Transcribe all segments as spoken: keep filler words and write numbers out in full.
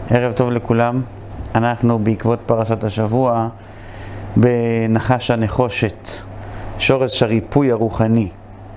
ערב טוב לכולם. אנחנו בעקבות פרשת השבוע בנחש הנחושת, שורש הריפוי הרוחני.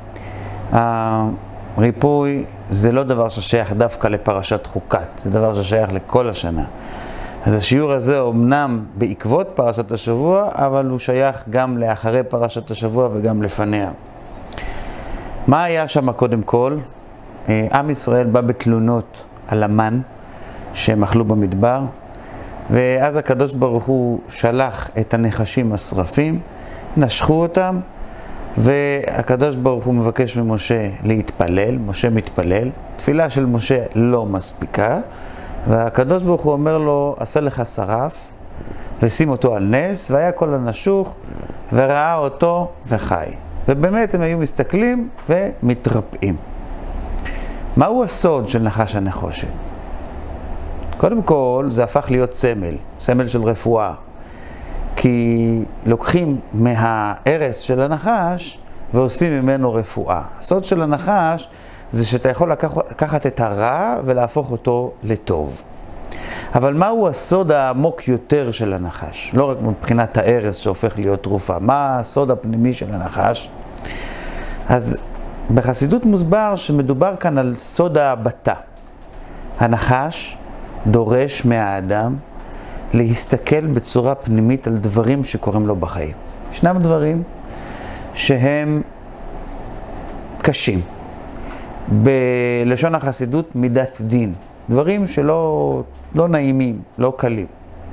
הריפוי זה לא דבר ששייך דווקא לפרשת חוקת, זה דבר ששייך לכל השנה. אז השיעור הזה אומנם בעקבות פרשת השבוע, אבל הוא שייך גם לאחרי פרשת השבוע וגם לפניה. מה היה שם קודם כל? עם ישראל בא בתלונות על המן שהם אכלו במדבר, ואז הקדוש ברוך הוא שלח את הנחשים השרפים, נשכו אותם, והקדוש ברוך הוא מבקש ממשה להתפלל, משה מתפלל, תפילה של משה לא מספיקה, והקדוש ברוך הוא אומר לו, עשה לך שרף, ושים אותו על נס, והיה כל הנשוך, וראה אותו וחי. ובאמת הם היו מסתכלים ומתרפאים. מהו הסוד של נחש הנחושת? קודם כל, זה הפך להיות סמל, סמל של רפואה. כי לוקחים מהערס של הנחש ועושים ממנו רפואה. הסוד של הנחש זה שאתה יכול לקחת את הרע ולהפוך אותו לטוב. אבל מהו הסוד העמוק יותר של הנחש? לא רק מבחינת הערס שהופך להיות תרופה. מה הסוד הפנימי של הנחש? אז בחסידות מוסבר שמדובר כאן על סוד ההבטה. הנחש דורש מהאדם להסתכל בצורה פנימית על דברים שקורים לו בחיים. ישנם דברים שהם קשים. בלשון החסידות מידת דין. דברים שלא לא נעימים, לא קלים.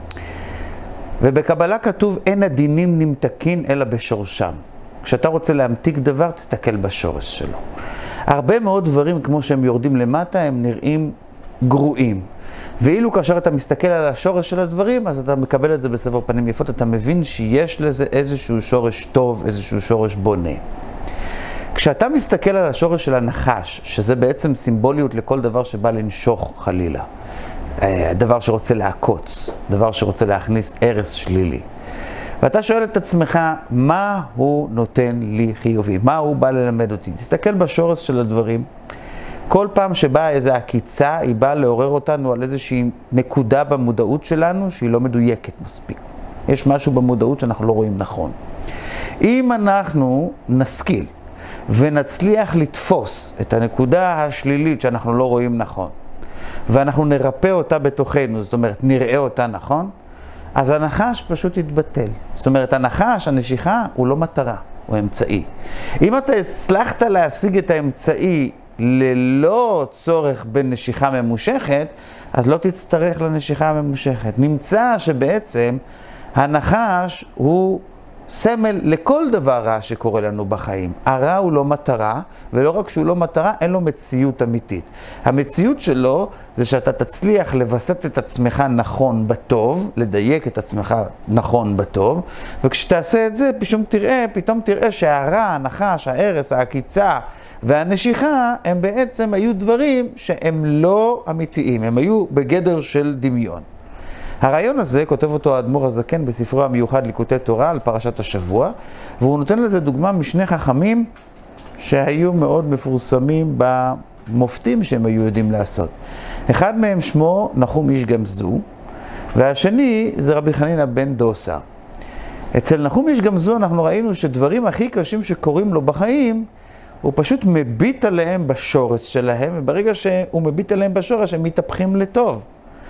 ובקבלה כתוב אין הדינים נמתקין אלא בשורשם. כשאתה רוצה להמתיק דבר, תסתכל בשורש שלו. הרבה מאוד דברים כמו שהם יורדים למטה, הם נראים גרועים. ואילו כאשר אתה מסתכל על השורש של הדברים, אז אתה מקבל את זה בסבר פנים יפות, אתה מבין שיש לזה איזשהו שורש טוב, איזשהו שורש בונה. כשאתה מסתכל על השורש של הנחש, שזה בעצם סימבוליות לכל דבר שבא לנשוך חלילה, דבר שרוצה לעקוץ, דבר שרוצה להכניס ערס שלילי, ואתה שואל את עצמך, מה הוא נותן לי חיובי? מה הוא בא ללמד אותי? תסתכל בשורש של הדברים. כל פעם שבאה איזו עקיצה, היא באה לעורר אותנו על איזושהי נקודה במודעות שלנו שהיא לא מדויקת מספיק. יש משהו במודעות שאנחנו לא רואים נכון. אם אנחנו נשכיל ונצליח לתפוס את הנקודה השלילית שאנחנו לא רואים נכון, ואנחנו נרפא אותה בתוכנו, זאת אומרת נראה אותה נכון, אז הנחש פשוט יתבטל. זאת אומרת, הנחש, הנשיכה, הוא לא מטרה, הוא אמצעי. אם אתה הצלחת להשיג את האמצעי ללא צורך בנשיכה ממושכת, אז לא תצטרך לנשיכה הממושכת. נמצא שבעצם הנחש הוא סמל לכל דבר רע שקורה לנו בחיים. הרע הוא לא מטרה, ולא רק שהוא לא מטרה, אין לו מציאות אמיתית. המציאות שלו זה שאתה תצליח לבסט את עצמך נכון בטוב, לדייק את עצמך נכון בטוב, וכשתעשה את זה, פתאום תראה, פתאום תראה שהרע, הנחש, הערס, העקיצה והנשיכה, הם בעצם היו דברים שהם לא אמיתיים, הם היו בגדר של דמיון. הרעיון הזה כותב אותו האדמו"ר הזקן בספרו המיוחד ליקוטי תורה על פרשת השבוע, והוא נותן לזה דוגמה משני חכמים שהיו מאוד מפורסמים במופתים שהם היו יודעים לעשות. אחד מהם שמו נחום איש גמזו, והשני זה רבי חנינא בן דוסה. אצל נחום איש גמזו אנחנו ראינו שדברים הכי קשים שקורים לו בחיים, הוא פשוט מביט עליהם בשורש שלהם, וברגע שהוא מביט עליהם בשורש הם מתהפכים לטוב.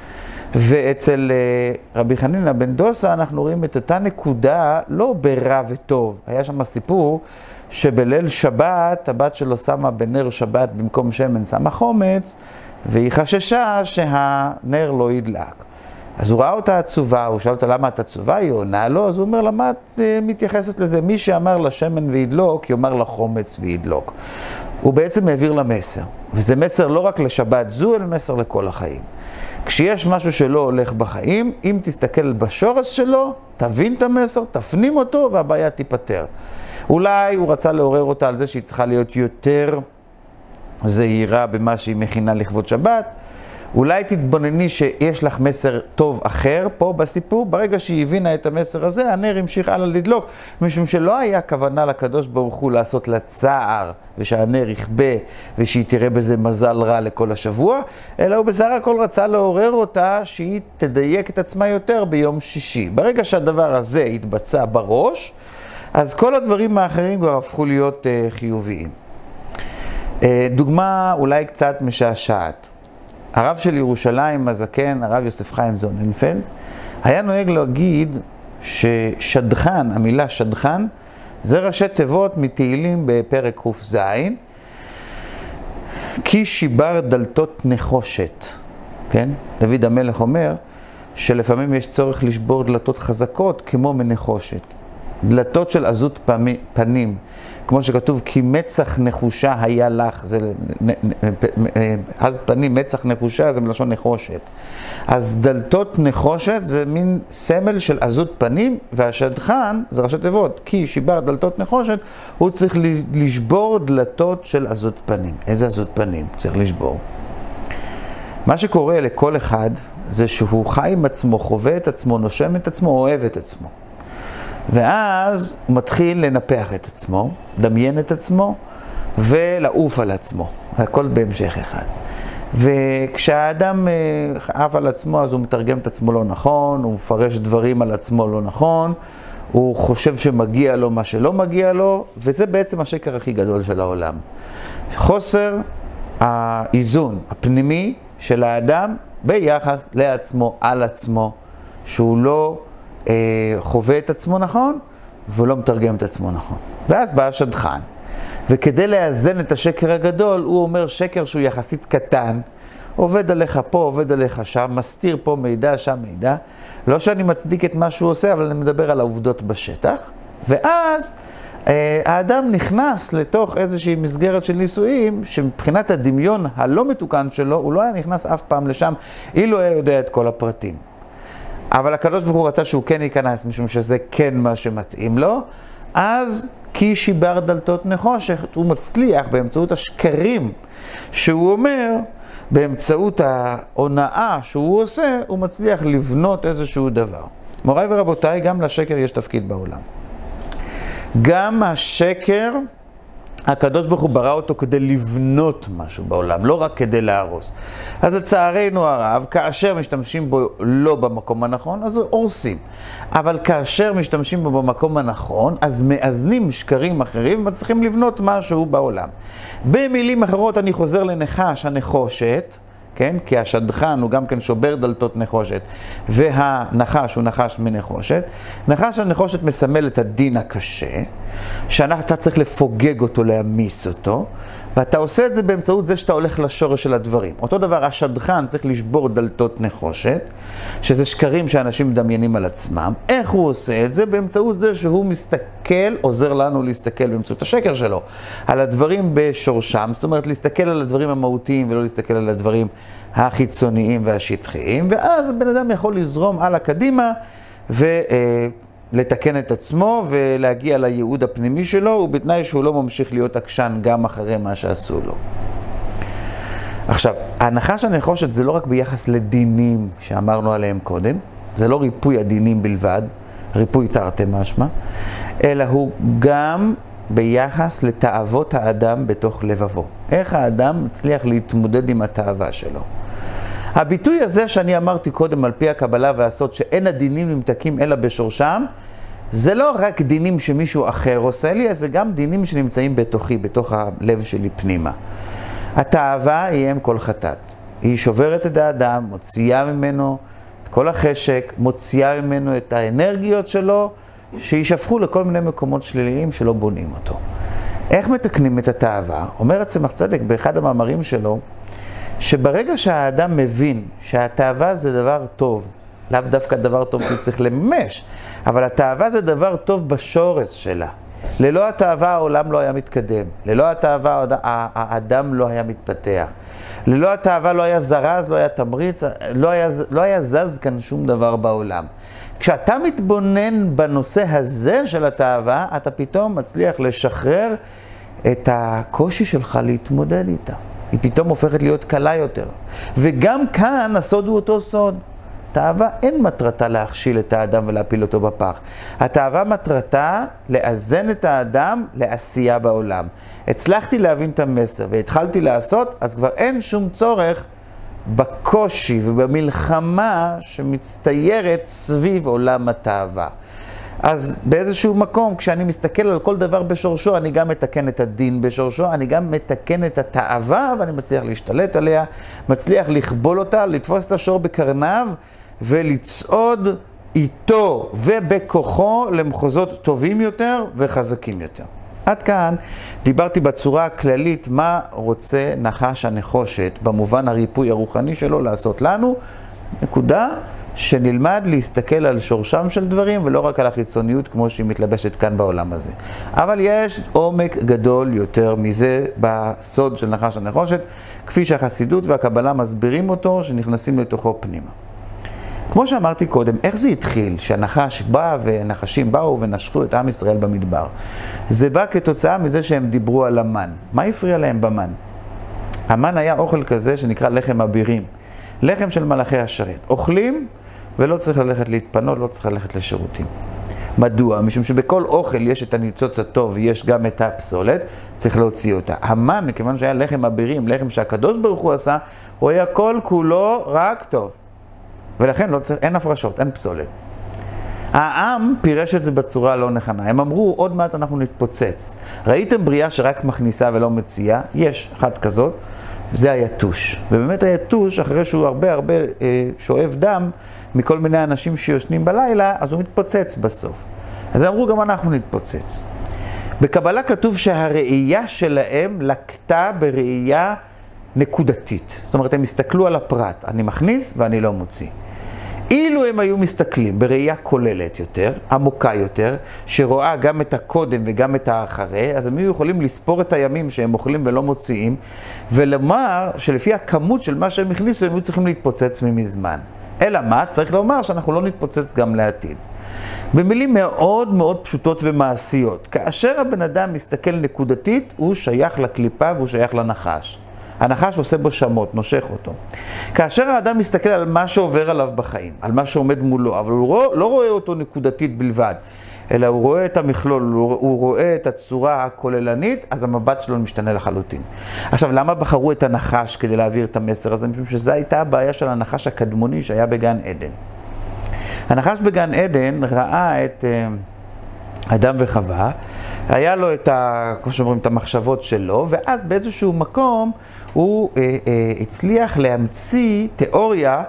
ואצל רבי חנינא בן דוסה אנחנו רואים את אותה נקודה לא ברע וטוב. היה שם סיפור שבליל שבת הבת שלו שמה בנר שבת במקום שמן שמה חומץ, והיא חששה שהנר לא ידלק. אז הוא ראה אותה עצובה, הוא שאל אותה למה את עצובה, היא עונה לו, אז הוא אומר למה את מתייחסת לזה? מי שאמר לשמן וידלוק, יאמר לחומץ וידלוק. הוא בעצם העביר לה מסר, וזה מסר לא רק לשבת זו, אלא מסר לכל החיים. כשיש משהו שלא הולך בחיים, אם תסתכל בשורש שלו, תבין את המסר, תפנים אותו והבעיה תיפטר. אולי הוא רצה לעורר אותה על זה שהיא צריכה להיות יותר זהירה במה שהיא מכינה לכבוד שבת, אולי תתבונני שיש לך מסר טוב אחר פה בסיפור, ברגע שהיא הבינה את המסר הזה, הנר המשיך הלאה לדלוק, משום שלא היה כוונה לקדוש ברוך הוא לעשות לה צער, ושהנר יכבה, ושהיא תראה בזה מזל רע לכל השבוע, אלא הוא בסך הכל רצה לעורר אותה שהיא תדייק את עצמה יותר ביום שישי. ברגע שהדבר הזה יתבצע בראש, אז כל הדברים האחרים כבר הפכו להיות uh, חיוביים. Uh, דוגמה אולי קצת משעשעת. הרב של ירושלים הזקן, הרב יוסף חיים זוננפלד, היה נוהג להגיד ששדכן, המילה שדכן, זה ראשי תיבות מתהילים בפרק ק"ז, כי שיבר דלתות נחושת. כן? דוד המלך אומר שלפעמים יש צורך לשבור דלתות חזקות כמו מנחושת. דלתות של עזות פנים, כמו שכתוב, כי מצח נחושה היה לך, זה אז פנים, מצח נחושה, זה מלשון נחושת. אז דלתות נחושת זה מין סמל של עזות פנים, והשדכן, זה ראשי תיבות, כי שיבר דלתות נחושת, הוא צריך לשבור דלתות של עזות פנים. איזה עזות פנים? צריך לשבור. מה שקורה לכל אחד, זה שהוא חי עם עצמו, חווה את עצמו, נושם את עצמו, אוהב את עצמו. ואז הוא מתחיל לנפח את עצמו, דמיין את עצמו, ולעוף על עצמו. הכל בהמשך אחד. וכשהאדם עף על עצמו, אז הוא מתרגם את עצמו לא נכון, הוא מפרש דברים על עצמו לא נכון, הוא חושב שמגיע לו מה שלא מגיע לו, וזה בעצם השקר הכי גדול של העולם. חוסר האיזון הפנימי של האדם ביחס לעצמו, על עצמו, שהוא לא חווה את עצמו נכון, ולא מתרגם את עצמו נכון. ואז בא השדכן, וכדי לאזן את השקר הגדול, הוא אומר שקר שהוא יחסית קטן, עובד עליך פה, עובד עליך שם, מסתיר פה מידע, שם מידע. לא שאני מצדיק את מה שהוא עושה, אבל אני מדבר על העובדות בשטח. ואז האדם נכנס לתוך איזושהי מסגרת של ניסויים, שמבחינת הדמיון הלא מתוקן שלו, הוא לא היה נכנס אף פעם לשם, אילו היה יודע את כל הפרטים. אבל הקדוש ברוך הוא רצה שהוא כן ייכנס, משום שזה כן מה שמתאים לו, אז כי שיבר דלתות נחושת, הוא מצליח באמצעות השקרים שהוא אומר, באמצעות ההונאה שהוא עושה, הוא מצליח לבנות איזשהו דבר. מוריי ורבותיי, גם לשקר יש תפקיד בעולם. גם השקר, הקדוש ברוך הוא ברא אותו כדי לבנות משהו בעולם, לא רק כדי להרוס. אז לצערנו הרב, כאשר משתמשים בו לא במקום הנכון, אז הורסים. אבל כאשר משתמשים בו במקום הנכון, אז מאזנים שקרים אחרים ומצליחים לבנות משהו בעולם. במילים אחרות אני חוזר לנחש הנחושת, כן? כי השדכן הוא גם כן שובר דלתות נחושת, והנחש הוא נחש מנחושת. נחש הנחושת מסמל את הדין הקשה, שאתה צריך לפוגג אותו, להמיס אותו, ואתה עושה את זה באמצעות זה שאתה הולך לשורש של הדברים. אותו דבר, השדכן צריך לשבור דלתות נחושת, שזה שקרים שאנשים מדמיינים על עצמם. איך הוא עושה את זה? באמצעות זה שהוא מסתכל, עוזר לנו להסתכל באמצעות השקר שלו, על הדברים בשורשם, זאת אומרת להסתכל על הדברים המהותיים ולא להסתכל על הדברים החיצוניים והשטחיים, ואז הבן אדם יכול לזרום הלאה קדימה ולתקן את עצמו ולהגיע לייעוד הפנימי שלו, ובתנאי שהוא לא ממשיך להיות עקשן גם אחרי מה שעשו לו. עכשיו, הנחש הנחושת זה לא רק ביחס לדינים שאמרנו עליהם קודם, זה לא ריפוי הדינים בלבד, ריפוי תרתי משמע, אלא הוא גם ביחס לתאוות האדם בתוך לבבו. איך האדם מצליח להתמודד עם התאווה שלו. הביטוי הזה שאני אמרתי קודם על פי הקבלה והסוד שאין הדינים נמתקים אלא בשורשם, זה לא רק דינים שמישהו אחר עושה לי, זה גם דינים שנמצאים בתוכי, בתוך הלב שלי פנימה. התאווה היא אם כל חטאת. היא שוברת את האדם, מוציאה ממנו את כל החשק, מוציאה ממנו את האנרגיות שלו, שישפכו לכל מיני מקומות שליליים שלא בונים אותו. איך מתקנים את התאווה? אומר הצמח צדק באחד המאמרים שלו, שברגע שהאדם מבין שהתאווה זה דבר טוב, לאו דווקא דבר טוב שהוא צריך לממש, אבל התאווה זה דבר טוב בשורש שלה. ללא התאווה העולם לא היה מתקדם, ללא התאווה האדם לא היה מתפתח, ללא התאווה לא היה זרז, לא היה תמריץ, לא היה, לא היה זז כאן שום דבר בעולם. כשאתה מתבונן בנושא הזה של התאווה, אתה פתאום מצליח לשחרר את הקושי שלך להתמודד איתה. היא פתאום הופכת להיות קלה יותר. וגם כאן הסוד הוא אותו סוד. התאווה אין מטרתה להכשיל את האדם ולהפיל אותו בפח. התאווה מטרתה לאזן את האדם לעשייה בעולם. הצלחתי להבין את המסר והתחלתי לעשות, אז כבר אין שום צורך בקושי ובמלחמה שמצטיירת סביב עולם התאווה. אז באיזשהו מקום, כשאני מסתכל על כל דבר בשורשו, אני גם מתקן את הדין בשורשו, אני גם מתקן את התאווה, ואני מצליח להשתלט עליה, מצליח לכבול אותה, לתפוס את השור בקרניו, ולצעוד איתו ובכוחו למחוזות טובים יותר וחזקים יותר. עד כאן דיברתי בצורה הכללית מה רוצה נחש הנחושת, במובן הריפוי הרוחני שלו לעשות לנו, נקודה. שנלמד להסתכל על שורשם של דברים ולא רק על החיצוניות כמו שהיא מתלבשת כאן בעולם הזה. אבל יש עומק גדול יותר מזה בסוד של נחש הנחושת, כפי שהחסידות והקבלה מסבירים אותו, שנכנסים לתוכו פנימה. כמו שאמרתי קודם, איך זה התחיל שהנחש בא ונחשים באו ונשכו את עם ישראל במדבר? זה בא כתוצאה מזה שהם דיברו על המן. מה הפריע להם במן? המן היה אוכל כזה שנקרא לחם אבירים. לחם של מלאכי השרת. אוכלים ולא צריך ללכת להתפנות, לא צריך ללכת לשירותים. מדוע? משום שבכל אוכל יש את הניצוץ הטוב ויש גם את הפסולת, צריך להוציא אותה. המן, מכיוון שהיה לחם אבירים, לחם שהקדוש ברוך הוא עשה, הוא היה כל כולו רק טוב. ולכן לא צריך, אין הפרשות, אין פסולת. העם פירש את זה בצורה לא נכונה. הם אמרו, עוד מעט אנחנו נתפוצץ. ראיתם בריאה שרק מכניסה ולא מציעה? יש אחת כזאת. זה היתוש. ובאמת היתוש, אחרי שהוא הרבה הרבה אה, שואב דם מכל מיני אנשים שיושנים בלילה, אז הוא מתפוצץ בסוף. אז אמרו, גם אנחנו נתפוצץ. בקבלה כתוב שהראייה שלהם לקטה בראייה נקודתית. זאת אומרת, הם הסתכלו על הפרט. אני מכניס ואני לא מוציא. אילו הם היו מסתכלים בראייה כוללת יותר, עמוקה יותר, שרואה גם את הקודם וגם את האחרי, אז הם היו יכולים לספור את הימים שהם אוכלים ולא מוציאים, ולומר שלפי הכמות של מה שהם הכניסו, הם היו צריכים להתפוצץ ממזמן. אלא מה? צריך לומר שאנחנו לא נתפוצץ גם לעתיד. במילים מאוד מאוד פשוטות ומעשיות, כאשר הבן אדם מסתכל נקודתית, הוא שייך לקליפה והוא שייך לנחש. הנחש עושה בו שמות, נושך אותו. כאשר האדם מסתכל על מה שעובר עליו בחיים, על מה שעומד מולו, אבל הוא לא, לא רואה אותו נקודתית בלבד, אלא הוא רואה את המכלול, הוא רואה את הצורה הכוללנית, אז המבט שלו משתנה לחלוטין. עכשיו, למה בחרו את הנחש כדי להעביר את המסר הזה? משום שזו הייתה הבעיה של הנחש הקדמוני שהיה בגן עדן. הנחש בגן עדן ראה את uh, אדם וחווה, היה לו את, ה, כמו שאומרים, את המחשבות שלו, ואז באיזשהו מקום הוא אה, אה, הצליח להמציא תיאוריה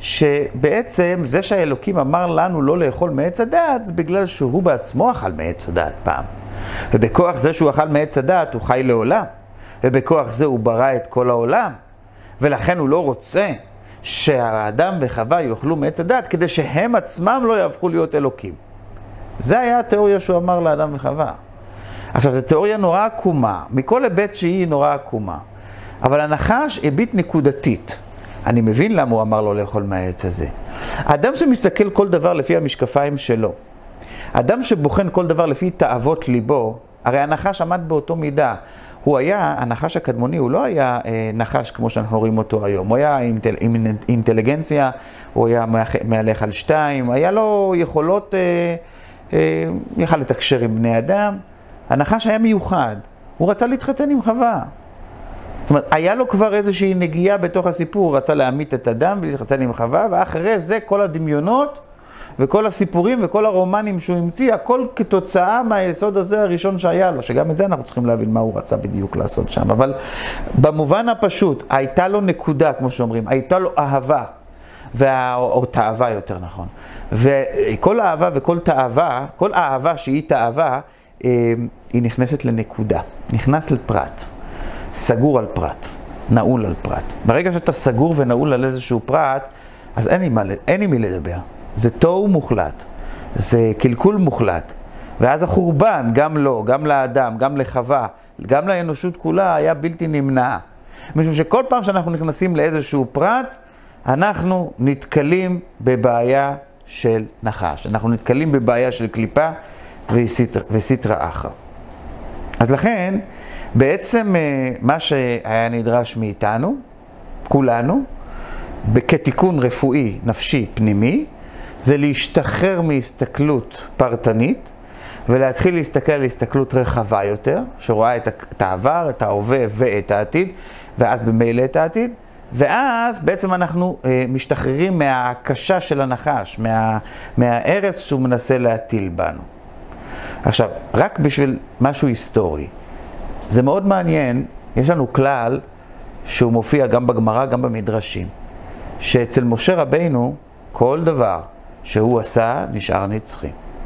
שבעצם זה שהאלוקים אמר לנו לא לאכול מעץ הדעת, זה בגלל שהוא בעצמו אכל מעץ הדעת פעם. ובכוח זה שהוא אכל מעץ הדעת הוא חי לעולם, ובכוח זה הוא ברא את כל העולם, ולכן הוא לא רוצה שהאדם וחווה יאכלו מעץ הדעת כדי שהם עצמם לא יהפכו להיות אלוקים. זה היה התיאוריה שהוא אמר לאדם וחווה. עכשיו, זו תיאוריה נורא עקומה, מכל היבט שהיא נורא עקומה. אבל הנחש הביט נקודתית. אני מבין למה הוא אמר לו לאכול מהעץ הזה. האדם שמסתכל כל דבר לפי המשקפיים שלו, האדם שבוחן כל דבר לפי תאוות ליבו, הרי הנחש עמד באותו מידה. הוא היה, הנחש הקדמוני, הוא לא היה אה, נחש כמו שאנחנו רואים אותו היום. הוא היה עם, עם אינטליגנציה, הוא היה מהלך על שתיים, היה לו יכולות, אה, אה, יכל לתקשר עם בני אדם. הנחש היה מיוחד, הוא רצה להתחתן עם חווה. זאת אומרת, היה לו כבר איזושהי נגיעה בתוך הסיפור, הוא רצה להמית את אדם ולהתחתן עם חווה, ואחרי זה כל הדמיונות וכל הסיפורים וכל הרומנים שהוא המציא, הכל כתוצאה מהיסוד הזה הראשון שהיה לו, שגם את זה אנחנו צריכים להבין מה הוא רצה בדיוק לעשות שם. אבל במובן הפשוט, הייתה לו נקודה, כמו שאומרים, הייתה לו אהבה, וה... או תאווה יותר נכון. וכל אהבה וכל תאווה, כל אהבה שהיא תאווה, היא נכנסת לנקודה, נכנס לפרט, סגור על פרט, נעול על פרט. ברגע שאתה סגור ונעול על איזשהו פרט, אז אין לי, מה, אין לי מי לדבר. זה תוהו מוחלט, זה קלקול מוחלט. ואז החורבן, גם לו, גם לאדם, גם לחווה, גם לאנושות כולה, היה בלתי נמנע. משום שכל פעם שאנחנו נכנסים לאיזשהו פרט, אנחנו נתקלים בבעיה של נחש. אנחנו נתקלים בבעיה של קליפה, וסיטרא אחרא. אז לכן, בעצם מה שהיה נדרש מאיתנו, כולנו, כתיקון רפואי, נפשי, פנימי, זה להשתחרר מהסתכלות פרטנית, ולהתחיל להסתכל על הסתכלות רחבה יותר, שרואה את העבר, את ההווה ואת העתיד, ואז במילא את העתיד, ואז בעצם אנחנו אה, משתחררים מהקשה של הנחש, מה, מהארץ שהוא מנסה להטיל בנו. עכשיו, רק בשביל משהו היסטורי, זה מאוד מעניין, יש לנו כלל שהוא מופיע גם בגמרא, גם במדרשים, שאצל משה רבינו כל דבר שהוא עשה נשאר נצחי.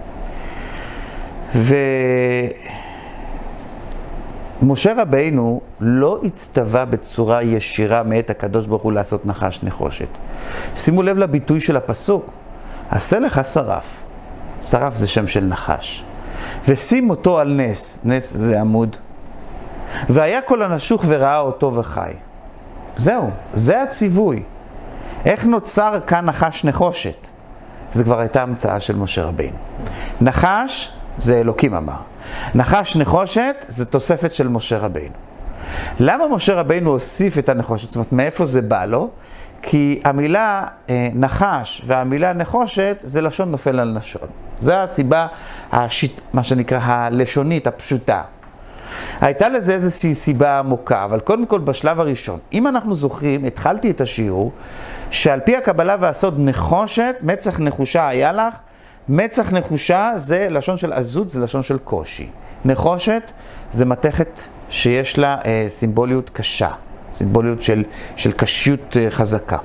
ומשה רבינו לא הצטווה בצורה ישירה מאת הקדוש ברוך הוא לעשות נחש נחושת. שימו לב לביטוי של הפסוק, עשה לך שרף. שרף זה שם של נחש. ושים אותו על נס, נס זה עמוד. והיה כל הנשוך וראה אותו וחי. זהו, זה הציווי. איך נוצר כאן נחש נחושת? זה כבר הייתה המצאה של משה רבינו. נחש זה אלוקים אמר. נחש נחושת זה תוספת של משה רבינו. למה משה רבינו הוסיף את הנחושת? זאת אומרת, מאיפה זה בא לו? כי המילה אה, נחש והמילה נחושת זה לשון נופל על לשון. זו הסיבה, השיט, מה שנקרא הלשונית, הפשוטה. הייתה לזה איזושהי סיבה עמוקה, אבל קודם כל בשלב הראשון, אם אנחנו זוכרים, התחלתי את השיעור, שעל פי הקבלה והסוד נחושת, מצח נחושה היה לך, מצח נחושה זה לשון של עזות, זה לשון של קושי. נחושת זה מתכת שיש לה אה, סימבוליות קשה, סימבוליות של, של קשיות אה, חזקה.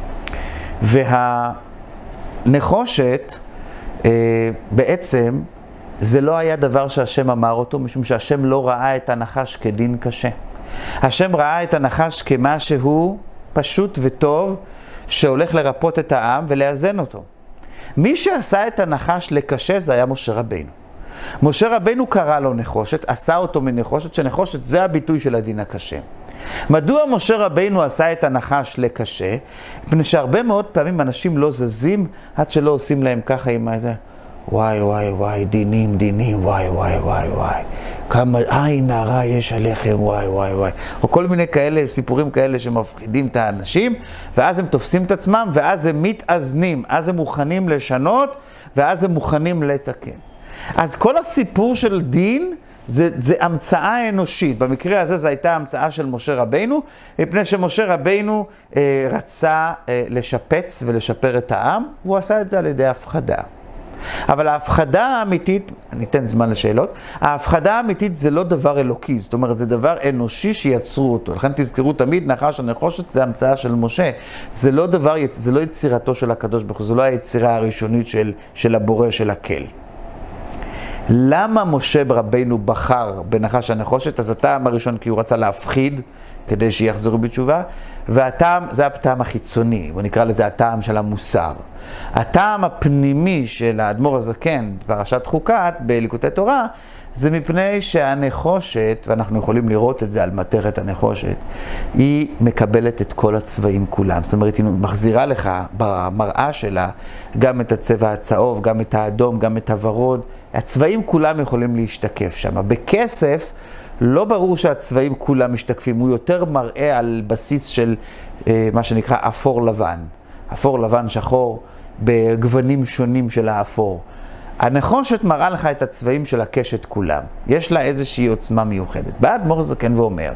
והנחושת אה, בעצם זה לא היה דבר שהשם אמר אותו, משום שהשם לא ראה את הנחש כדין קשה. השם ראה את הנחש כמשהו פשוט וטוב, שהולך לרפות את העם ולאזן אותו. מי שעשה את הנחש לקשה זה היה משה רבינו. משה רבינו קרא לו נחושת, עשה אותו מנחושת, שנחושת זה הביטוי של הדין הקשה. מדוע משה רבינו עשה את הנחש לקשה? מפני שהרבה מאוד פעמים אנשים לא זזים עד שלא עושים להם ככה עם איזה וואי וואי וואי, דינים דינים, וואי וואי וואי וואי, כמה עין הרע יש עליכם, וואי וואי וואי, או כל מיני כאלה, סיפורים כאלה שמפחידים את האנשים, ואז הם תופסים את עצמם, ואז הם מתאזנים, אז הם מוכנים לשנות, ואז הם מוכנים לתקן. אז כל הסיפור של דין, זה, זה המצאה אנושית. במקרה הזה זו הייתה המצאה של משה רבינו, מפני שמשה רבינו אה, רצה אה, לשפץ ולשפר את העם, והוא עשה את זה על ידי הפחדה. אבל ההפחדה האמיתית, אני אתן זמן לשאלות, ההפחדה האמיתית זה לא דבר אלוקי, זאת אומרת זה דבר אנושי שיצרו אותו. לכן תזכרו תמיד, נחש הנחושת זה המצאה של משה. זה לא דבר, זה לא יצירתו של הקדוש ברוך הוא, זה לא היצירה הראשונית של, של הבורא של הקל. למה משה רבינו בחר בנחש הנחושת? אז הטעם הראשון כי הוא רצה להפחיד כדי שיחזרו בתשובה, והטעם, זה הטעם החיצוני, בוא נקרא לזה הטעם של המוסר. הטעם הפנימי של האדמו"ר הזקן, פרשת חוקת, בליקוטי תורה, זה מפני שהנחושת, ואנחנו יכולים לראות את זה על מתכת הנחושת, היא מקבלת את כל הצבעים כולם. זאת אומרת, היא מחזירה לך במראה שלה גם את הצבע הצהוב, גם את האדום, גם את הוורוד. הצבעים כולם יכולים להשתקף שם. בכסף, לא ברור שהצבעים כולם משתקפים, הוא יותר מראה על בסיס של אה, מה שנקרא אפור לבן. אפור לבן שחור בגוונים שונים של האפור. הנחושת מראה לך את הצבעים של הקשת כולם. יש לה איזושהי עוצמה מיוחדת. בא אדמו"ר הזקן ואומר,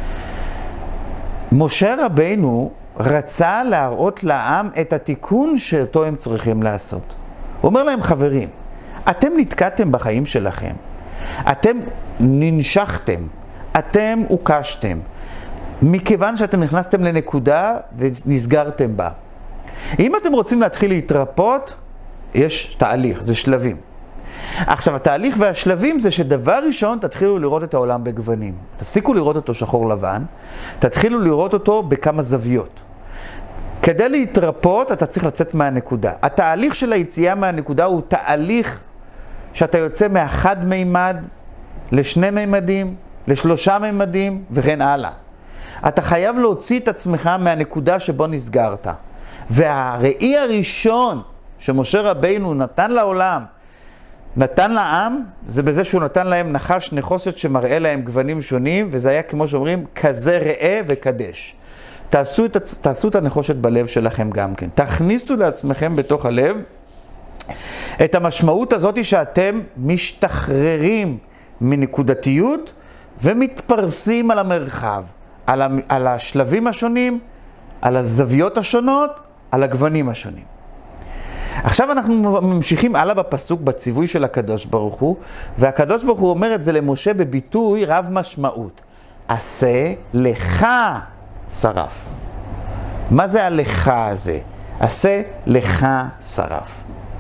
משה רבינו רצה להראות לעם את התיקון שאותו הם צריכים לעשות. הוא אומר להם, חברים, אתם נתקעתם בחיים שלכם. אתם ננשכתם, אתם הוקשתם, מכיוון שאתם נכנסתם לנקודה ונסגרתם בה. אם אתם רוצים להתחיל להתרפות, יש תהליך, זה שלבים. עכשיו, התהליך והשלבים זה שדבר ראשון תתחילו לראות את העולם בגוונים. תפסיקו לראות אותו שחור לבן, תתחילו לראות אותו בכמה זוויות. כדי להתרפות אתה צריך לצאת מהנקודה. התהליך של היציאה מהנקודה הוא תהליך שאתה יוצא מאחד מימד לשני מימדים, לשלושה מימדים וכן הלאה. אתה חייב להוציא את עצמך מהנקודה שבו נסגרת. והראי הראשון שמשה רבינו נתן לעולם נתן לעם, זה בזה שהוא נתן להם נחש נחושת שמראה להם גוונים שונים, וזה היה כמו שאומרים, כזה ראה וקדש. תעשו את, תעשו את הנחושת בלב שלכם גם כן. תכניסו לעצמכם בתוך הלב את המשמעות הזאת שאתם משתחררים מנקודתיות ומתפרסים על המרחב, על, ה, על השלבים השונים, על הזוויות השונות, על הגוונים השונים. עכשיו אנחנו ממשיכים הלאה בפסוק בציווי של הקדוש ברוך הוא, והקדוש ברוך הוא אומר את זה למשה בביטוי רב משמעות. עשה לך שרף. מה זה הלך הזה? עשה לך שרף.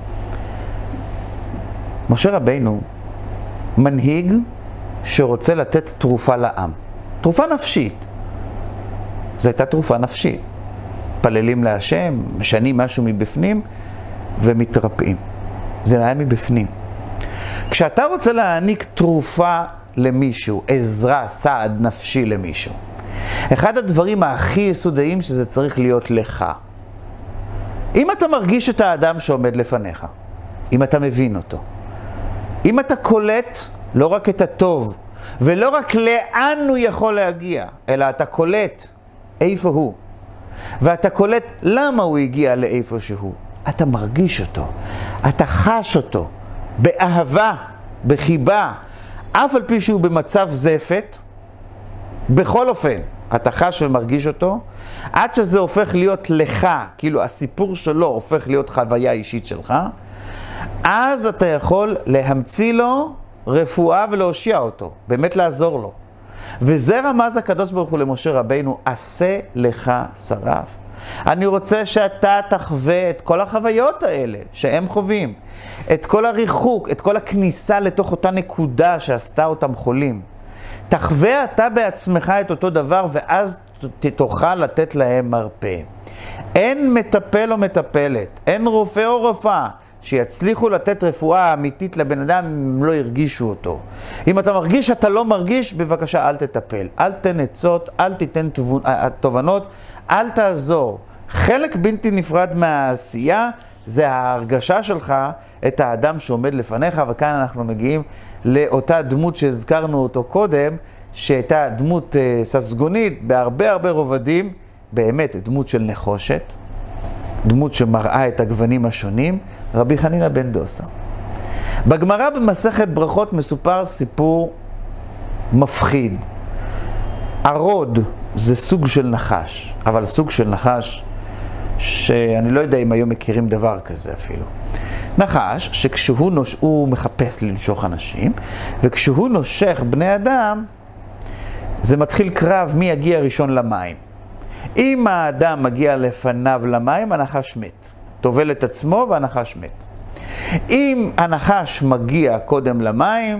משה רבינו מנהיג שרוצה לתת תרופה לעם. תרופה נפשית. זו הייתה תרופה נפשית. פללים להשם, משנים משהו מבפנים ומתרפאים. זה היה מבפנים. כשאתה רוצה להעניק תרופה למישהו, עזרה, סעד נפשי למישהו, אחד הדברים הכי יסודיים שזה צריך להיות לך. אם אתה מרגיש את האדם שעומד לפניך, אם אתה מבין אותו, אם אתה קולט לא רק את הטוב, ולא רק לאן הוא יכול להגיע, אלא אתה קולט איפה הוא, ואתה קולט למה הוא הגיע לאיפה שהוא, אתה מרגיש אותו, אתה חש אותו, באהבה, בחיבה, אף על פי שהוא במצב זפת, בכל אופן, אתה חש ומרגיש אותו, עד שזה הופך להיות לך, כאילו הסיפור שלו הופך להיות חוויה אישית שלך, אז אתה יכול להמציא לו רפואה ולהושיע אותו, באמת לעזור לו. וזה רמז הקדוש ברוך הוא למשה רבינו, עשה לך שרף. אני רוצה שאתה תחווה את כל החוויות האלה שהם חווים, את כל הריחוק, את כל הכניסה לתוך אותה נקודה שעשתה אותם חולים. תחווה אתה בעצמך את אותו דבר, ואז תוכל לתת להם מרפא. אין מטפל או מטפלת, אין רופא או רופאה, שיצליחו לתת רפואה אמיתית לבן אדם אם הם לא הרגישו אותו. אם אתה מרגיש שאתה לא מרגיש, בבקשה אל תטפל. אל תן עצות, אל תיתן תובנות, אל תעזור. חלק בלתי נפרד מהעשייה זה ההרגשה שלך את האדם שעומד לפניך, וכאן אנחנו מגיעים לאותה דמות שהזכרנו אותו קודם, שהייתה דמות uh, ססגונית בהרבה הרבה רובדים, באמת דמות של נחושת, דמות שמראה את הגוונים השונים, רבי חנינא בן דוסא. בגמרא במסכת ברכות מסופר סיפור מפחיד. ערוד זה סוג של נחש, אבל סוג של נחש שאני לא יודע אם היום מכירים דבר כזה אפילו. נחש שכשהוא נוש... הוא מחפש לנשוך אנשים, וכשהוא נושך בני אדם, זה מתחיל קרב מי יגיע ראשון למים. אם האדם מגיע לפניו למים, הנחש מת. טובל את עצמו והנחש מת. אם הנחש מגיע קודם למים,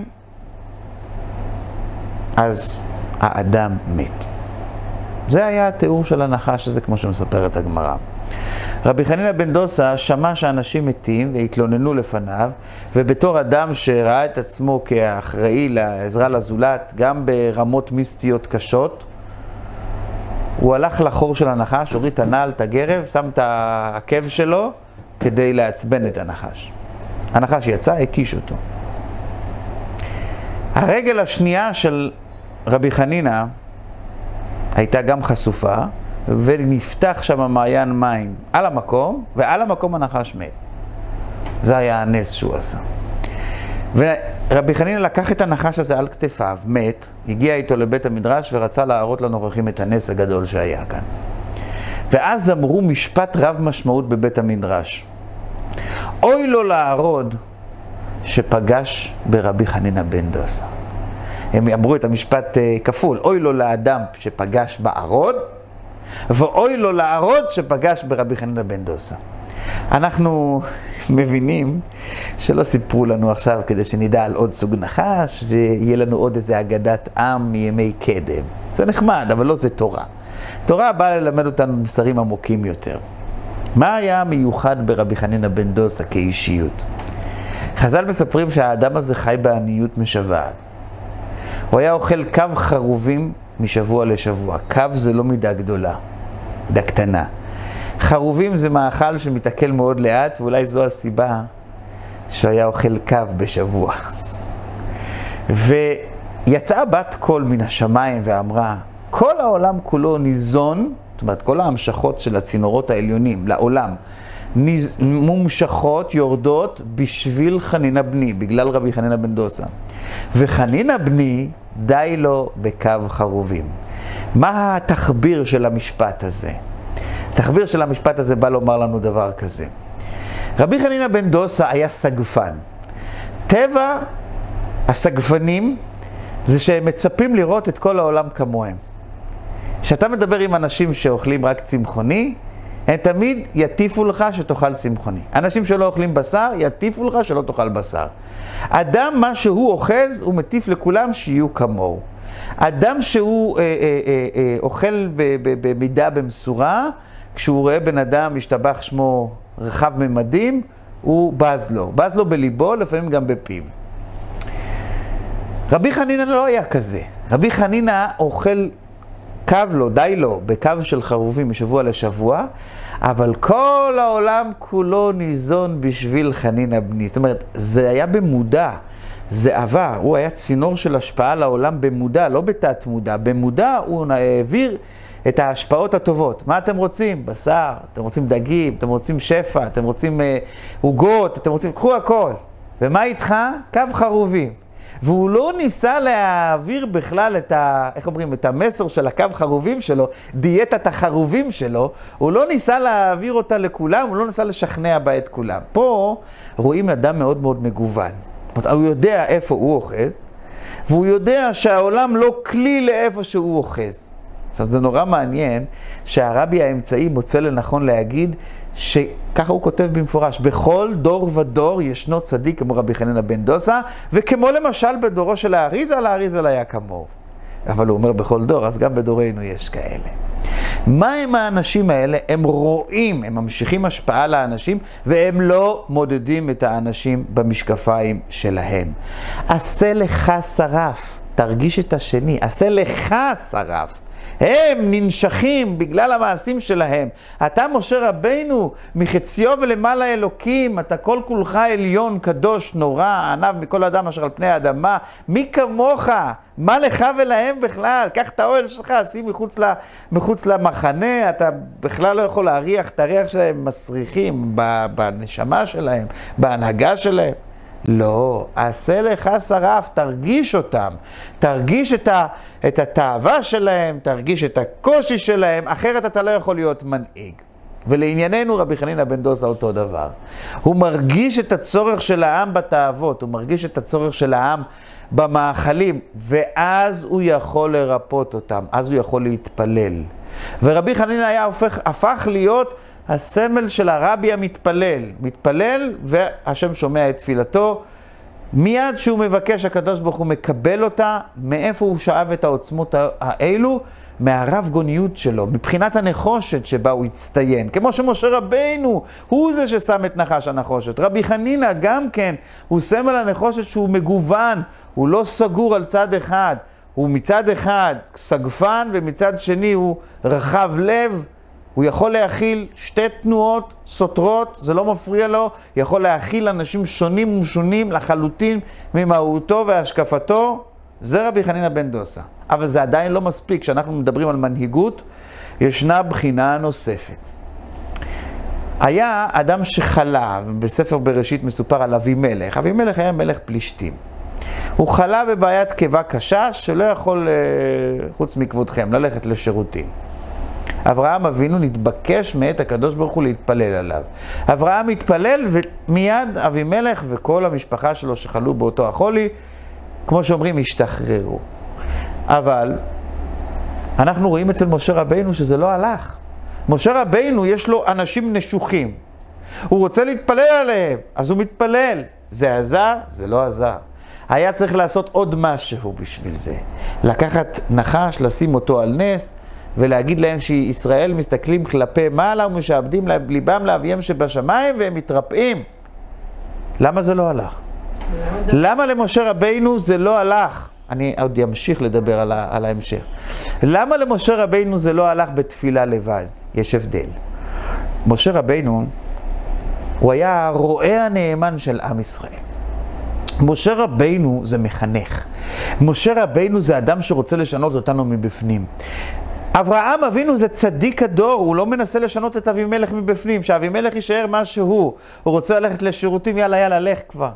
אז האדם מת. זה היה התיאור של הנחש הזה, כמו שמספרת הגמרא. רבי חנינא בן דוסא שמע שאנשים מתים והתלוננו לפניו, ובתור אדם שראה את עצמו כאחראי לעזרה לזולת, גם ברמות מיסטיות קשות, הוא הלך לחור של הנחש, הוריד את הנעל, את הגרב, שם את העקב שלו כדי לעצבן את הנחש. הנחש יצא, הקיש אותו. הרגל השנייה של רבי חנינא הייתה גם חשופה, ונפתח שם מעיין מים על המקום, ועל המקום הנחש מת. זה היה הנס שהוא עשה. ורבי חנינא לקח את הנחש הזה על כתפיו, מת, הגיע איתו לבית המדרש ורצה להראות לנוכחים את הנס הגדול שהיה כאן. ואז אמרו משפט רב משמעות בבית המדרש. אוי לו לערוד שפגש ברבי חנינא בן דוסא. הם אמרו את המשפט כפול, אוי לו לאדם שפגש בערוד, ואוי לו לערוד שפגש ברבי חנינא בן דוסא. אנחנו מבינים שלא סיפרו לנו עכשיו כדי שנדע על עוד סוג נחש, ויהיה לנו עוד איזה אגדת עם מימי קדם. זה נחמד, אבל לא זה תורה. תורה באה ללמד אותנו מסרים עמוקים יותר. מה היה מיוחד ברבי חנינא בן דוסא כאישיות? חז"ל מספרים שהאדם הזה חי בעניות משוועת. הוא היה אוכל קו חרובים משבוע לשבוע. קו זה לא מידה גדולה, מידה קטנה. חרובים זה מאכל שמתעכל מאוד לאט, ואולי זו הסיבה שהיה אוכל קו בשבוע. ויצאה בת קול מן השמיים ואמרה, כל העולם כולו ניזון, זאת אומרת, כל ההמשכות של הצינורות העליונים לעולם, ניז... מומשכות, יורדות, בשביל חנינה בני, בגלל רבי חנינה בן דוסה. וחנינה בני, די לו בקו חרובים. מה התחביר של המשפט הזה? התחביר של המשפט הזה בא לומר לנו דבר כזה. רבי חנינה בן דוסה היה סגפן. טבע הסגפנים זה שהם מצפים לראות את כל העולם כמוהם. כשאתה מדבר עם אנשים שאוכלים רק צמחוני, הם תמיד יטיפו לך שתאכל צמחוני. אנשים שלא אוכלים בשר, יטיפו לך שלא תאכל בשר. אדם, מה שהוא אוחז, הוא מטיף לכולם שיהיו כמוהו. אדם שהוא אה, אה, אה, אה, אוכל במידה במשורה, כשהוא רואה בן אדם משתבח שמו רחב ממדים, הוא בז לו. בז לו בליבו, לפעמים גם בפיו. רבי חנינה לא היה כזה. רבי חנינה אוכל קו לו, די לו, בקו של חרובים משבוע לשבוע, אבל כל העולם כולו ניזון בשביל חנינה בני. זאת אומרת, זה היה במודע, זה עבר. הוא היה צינור של השפעה לעולם במודע, לא בתת מודע. במודע הוא העביר את ההשפעות הטובות. מה אתם רוצים? בשר, אתם רוצים דגים, אתם רוצים שפע, אתם רוצים עוגות, אתם רוצים, קחו הכל. ומה איתך? קו חרובים. והוא לא ניסה להעביר בכלל את ה... איך אומרים? את המסר של הקו חרובים שלו, דיאטת החרובים שלו, הוא לא ניסה להעביר אותה לכולם, הוא לא ניסה לשכנע בה את כולם. פה רואים אדם מאוד מאוד מגוון. זאת אומרת, הוא יודע איפה הוא אוחז, והוא יודע שהעולם לא כלי לאיפה שהוא אוחז. זאת אומרת, זה נורא מעניין שהרבי האמצעי מוצא לנכון להגיד שככה הוא כותב במפורש, בכל דור ודור ישנו צדיק כמו רבי חנינה בן דוסה, וכמו למשל בדורו של האריזל, האריזל היה כמוהו. אבל הוא אומר בכל דור, אז גם בדורנו יש כאלה. מה הם האנשים האלה? הם רואים, הם ממשיכים השפעה לאנשים, והם לא מודדים את האנשים במשקפיים שלהם. עשה לך שרף, תרגיש את השני, עשה לך שרף. הם ננשכים בגלל המעשים שלהם. אתה משה רבינו, מחציו ולמעלה אלוקים, אתה כל כולך עליון, קדוש, נורא, ענב מכל אדם אשר על פני האדמה. מי כמוך? מה לך ולהם בכלל? קח את האוהל שלך, שים מחוץ, ל, מחוץ למחנה, אתה בכלל לא יכול להריח את הריח שלהם, מסריחים בנשמה שלהם, בהנהגה שלהם. לא, עשה לך שרף, תרגיש אותם, תרגיש את, ה, את התאווה שלהם, תרגיש את הקושי שלהם, אחרת אתה לא יכול להיות מנהיג. ולענייננו רבי חנינה בן דוסה אותו דבר. הוא מרגיש את הצורך של העם בתאוות, הוא מרגיש את הצורך של העם במאכלים, ואז הוא יכול לרפות אותם, אז הוא יכול להתפלל. ורבי חנינה היה הפך, הפך להיות הסמל של הרבי המתפלל, מתפלל והשם שומע את תפילתו, מיד שהוא מבקש הקדוש ברוך הוא מקבל אותה. מאיפה הוא שאב את העוצמות האלו? מהרב גוניות שלו, מבחינת הנחושת שבה הוא הצטיין, כמו שמשה רבינו הוא זה ששם את נחש הנחושת. רבי חנינה גם כן, הוא סמל הנחושת שהוא מגוון, הוא לא סגור על צד אחד, הוא מצד אחד סגפן ומצד שני הוא רחב לב, הוא יכול להכיל שתי תנועות סותרות, זה לא מפריע לו, יכול להכיל אנשים שונים ומשונים לחלוטין ממהותו והשקפתו. זה רבי חנינה בן דוסה. אבל זה עדיין לא מספיק. כשאנחנו מדברים על מנהיגות, ישנה בחינה נוספת. היה אדם שחלה, בספר בראשית מסופר על אבימלך. אבימלך היה מלך פלישתים. הוא חלה בבעיית קיבה קשה שלא יכול, חוץ מכבודכם, ללכת לשירותים. אברהם אבינו נתבקש מאת הקדוש ברוך הוא להתפלל עליו. אברהם התפלל ומיד אבימלך וכל המשפחה שלו שחלו באותו החולי, כמו שאומרים, השתחררו. אבל אנחנו רואים אצל משה רבינו שזה לא הלך. משה רבינו יש לו אנשים נשוחים. הוא רוצה להתפלל עליהם, אז הוא מתפלל. זה עזר? זה לא עזר. היה צריך לעשות עוד משהו בשביל זה. לקחת נחש, לשים אותו על נס, ולהגיד להם שישראל מסתכלים כלפי מעלה ומשעבדים ליבם לאביהם שבשמיים והם מתרפאים. למה זה לא הלך? למה למשה רבינו זה לא הלך? אני עוד אמשיך לדבר על, ה, על ההמשך. למה למשה רבינו זה לא הלך בתפילה לבד? יש הבדל. משה רבינו הוא היה הרועה הנאמן של עם ישראל. משה רבינו זה מחנך. משה רבינו זה אדם שרוצה לשנות אותנו מבפנים. אברהם אבינו זה צדיק הדור, הוא לא מנסה לשנות את אבימלך מבפנים, שאבימלך יישאר מה שהוא, הוא רוצה ללכת לשירותים, יאללה יאללה, לך כבר.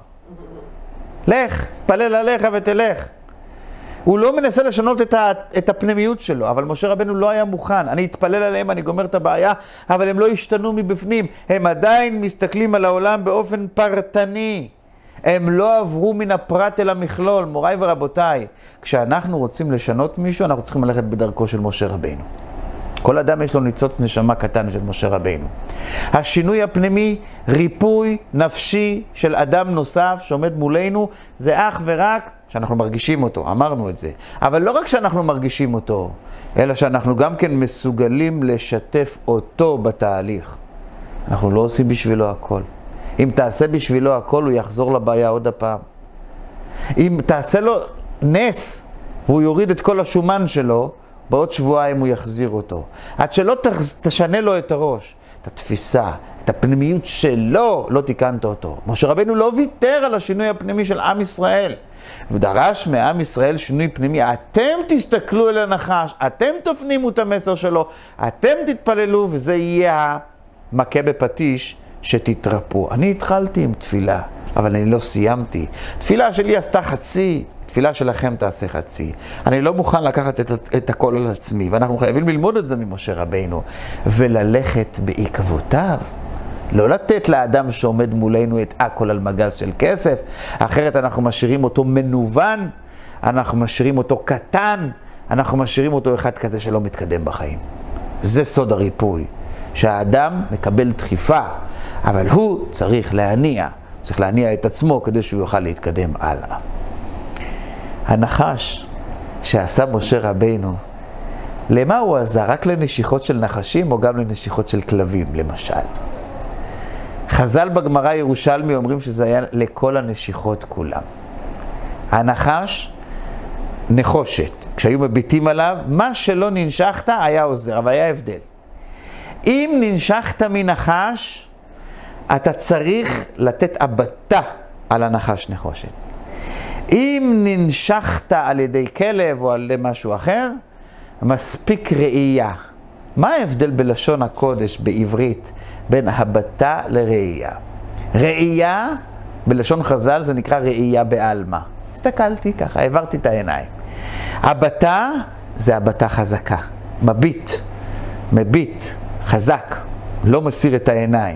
לך, פלל עליך ותלך. הוא לא מנסה לשנות את, ה, את הפנימיות שלו, אבל משה רבנו לא היה מוכן. אני אתפלל עליהם, אני גומר את הבעיה, אבל הם לא השתנו מבפנים. הם עדיין מסתכלים על העולם באופן פרטני. הם לא עברו מן הפרט אל המכלול. מוריי ורבותיי, כשאנחנו רוצים לשנות מישהו, אנחנו צריכים ללכת בדרכו של משה רבנו. כל אדם יש לו ניצוץ נשמה קטן של משה רבנו. השינוי הפנימי, ריפוי נפשי של אדם נוסף שעומד מולנו, זה אך ורק שאנחנו מרגישים אותו, אמרנו את זה. אבל לא רק שאנחנו מרגישים אותו, אלא שאנחנו גם כן מסוגלים לשתף אותו בתהליך. אנחנו לא עושים בשבילו הכל. אם תעשה בשבילו הכל, הוא יחזור לבעיה עוד הפעם. אם תעשה לו נס, והוא יוריד את כל השומן שלו, בעוד שבועיים הוא יחזיר אותו. עד שלא תשנה לו את הראש, את התפיסה, את הפנימיות שלו, לא תיקנת אותו. משה רבנו לא ויתר על השינוי הפנימי של עם ישראל. ודרש מעם ישראל שינוי פנימי. אתם תסתכלו אל הנחש, אתם תפנימו את המסר שלו, אתם תתפללו, וזה יהיה המכה בפטיש שתתרפו. אני התחלתי עם תפילה, אבל אני לא סיימתי. תפילה שלי עשתה חצי, תפילה שלכם תעשה חצי. אני לא מוכן לקחת את, את הכל על עצמי, ואנחנו חייבים ללמוד את זה ממשה רבינו, וללכת בעקבותיו. לא לתת לאדם שעומד מולנו את הכל על מגז של כסף, אחרת אנחנו משאירים אותו מנוון, אנחנו משאירים אותו קטן, אנחנו משאירים אותו אחד כזה שלא מתקדם בחיים. זה סוד הריפוי, שהאדם מקבל דחיפה, אבל הוא צריך להניע, צריך להניע את עצמו כדי שהוא יוכל להתקדם הלאה. הנחש שעשה משה רבינו, למה הוא עזר? רק לנשיכות של נחשים או גם לנשיכות של כלבים, למשל? חז"ל בגמרא ירושלמי אומרים שזה היה לכל הנשיכות כולם. הנחש, נחושת, כשהיו מביטים עליו, מה שלא ננשכת היה עוזר, אבל היה הבדל. אם ננשכת מנחש, אתה צריך לתת הבטה על הנחש נחושת. אם ננשכת על ידי כלב או על ידי משהו אחר, מספיק ראייה. מה ההבדל בלשון הקודש בעברית בין הבטה לראייה? ראייה, בלשון חז"ל זה נקרא ראייה בעלמא. הסתכלתי ככה, העברתי את העיניים. הבטה זה הבטה חזקה. מביט, מביט, חזק, לא מסיר את העיניים.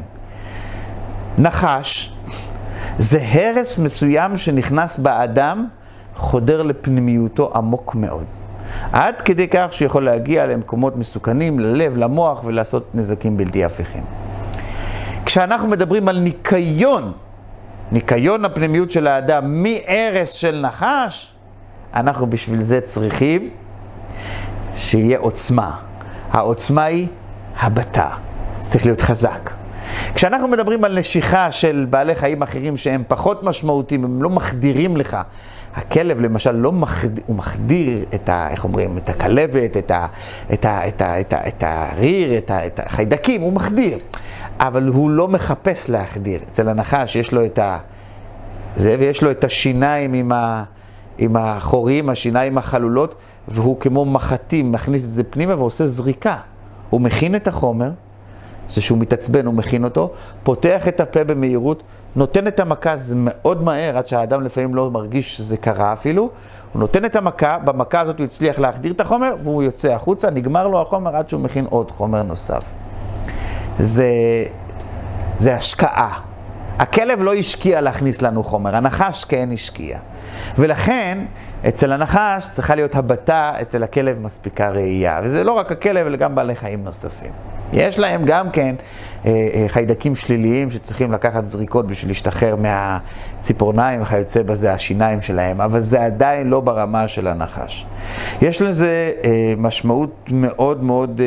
נחש זה הרס מסוים שנכנס באדם, חודר לפנימיותו עמוק מאוד. עד כדי כך שיכול להגיע למקומות מסוכנים, ללב, למוח, ולעשות נזקים בלתי הפיכים. כשאנחנו מדברים על ניקיון, ניקיון הפנימיות של האדם מהרס של נחש, אנחנו בשביל זה צריכים שיהיה עוצמה. העוצמה היא הבטה. צריך להיות חזק. כשאנחנו מדברים על נשיכה של בעלי חיים אחרים שהם פחות משמעותיים, הם לא מחדירים לך. הכלב למשל לא מחדיר, הוא מחדיר את ה, איך אומרים, את הכלבת, את ה, את ה, את ה, את ה, את הריר, את ה, את החיידקים, הוא מחדיר. אבל הוא לא מחפש להחדיר. אצל הנחש יש לו את ה, זה, ויש לו את השיניים עם ה, עם החורים, השיניים החלולות, והוא כמו מחטים, מכניס את זה פנימה ועושה זריקה. הוא מכין את החומר, זה שהוא מתעצבן, הוא מכין אותו, פותח את הפה במהירות, נותן את המכה, זה מאוד מהר, עד שהאדם לפעמים לא מרגיש שזה קרה אפילו, הוא נותן את המכה, במכה הזאת הוא הצליח להחדיר את החומר, והוא יוצא החוצה, נגמר לו החומר עד שהוא מכין עוד חומר נוסף. זה, זה השקעה. הכלב לא השקיע להכניס לנו חומר, הנחש כן השקיע. ולכן, אצל הנחש צריכה להיות הבטה, אצל הכלב מספיקה ראייה. וזה לא רק הכלב, אלא גם בעלי חיים נוספים. יש להם גם כן חיידקים שליליים שצריכים לקחת זריקות בשביל להשתחרר מהציפורניים וכיוצא בזה השיניים שלהם, אבל זה עדיין לא ברמה של הנחש. יש לזה משמעות מאוד מאוד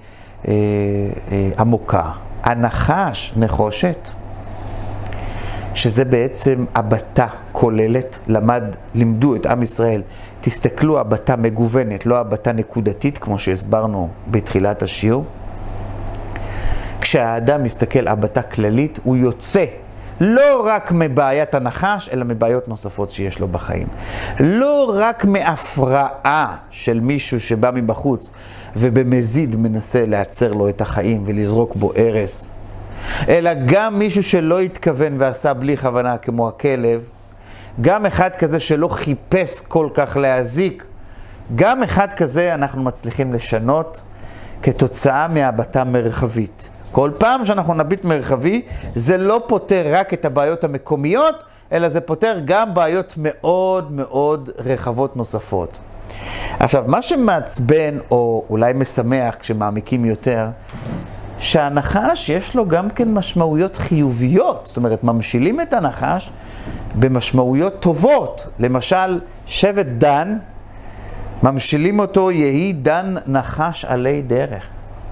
עמוקה. הנחש, נחושת, שזה בעצם הבטה כוללת, למד, לימדו את עם ישראל, תסתכלו הבטה מגוונת, לא הבטה נקודתית כמו שהסברנו בתחילת השיעור. כשהאדם מסתכל הבטה כללית, הוא יוצא לא רק מבעיית הנחש, אלא מבעיות נוספות שיש לו בחיים. לא רק מהפרעה של מישהו שבא מבחוץ, ובמזיד מנסה לעצר לו את החיים ולזרוק בו הרס, אלא גם מישהו שלא התכוון ועשה בלי כוונה כמו הכלב, גם אחד כזה שלא חיפש כל כך להזיק, גם אחד כזה אנחנו מצליחים לשנות כתוצאה מהבטה מרחבית. כל פעם שאנחנו נביט מרחבי, זה לא פותר רק את הבעיות המקומיות, אלא זה פותר גם בעיות מאוד מאוד רחבות נוספות. עכשיו, מה שמעצבן או אולי משמח כשמעמיקים יותר, שהנחש יש לו גם כן משמעויות חיוביות. זאת אומרת, ממשילים את הנחש במשמעויות טובות. למשל, שבט דן, ממשילים אותו יהי דן נחש עלי דרך.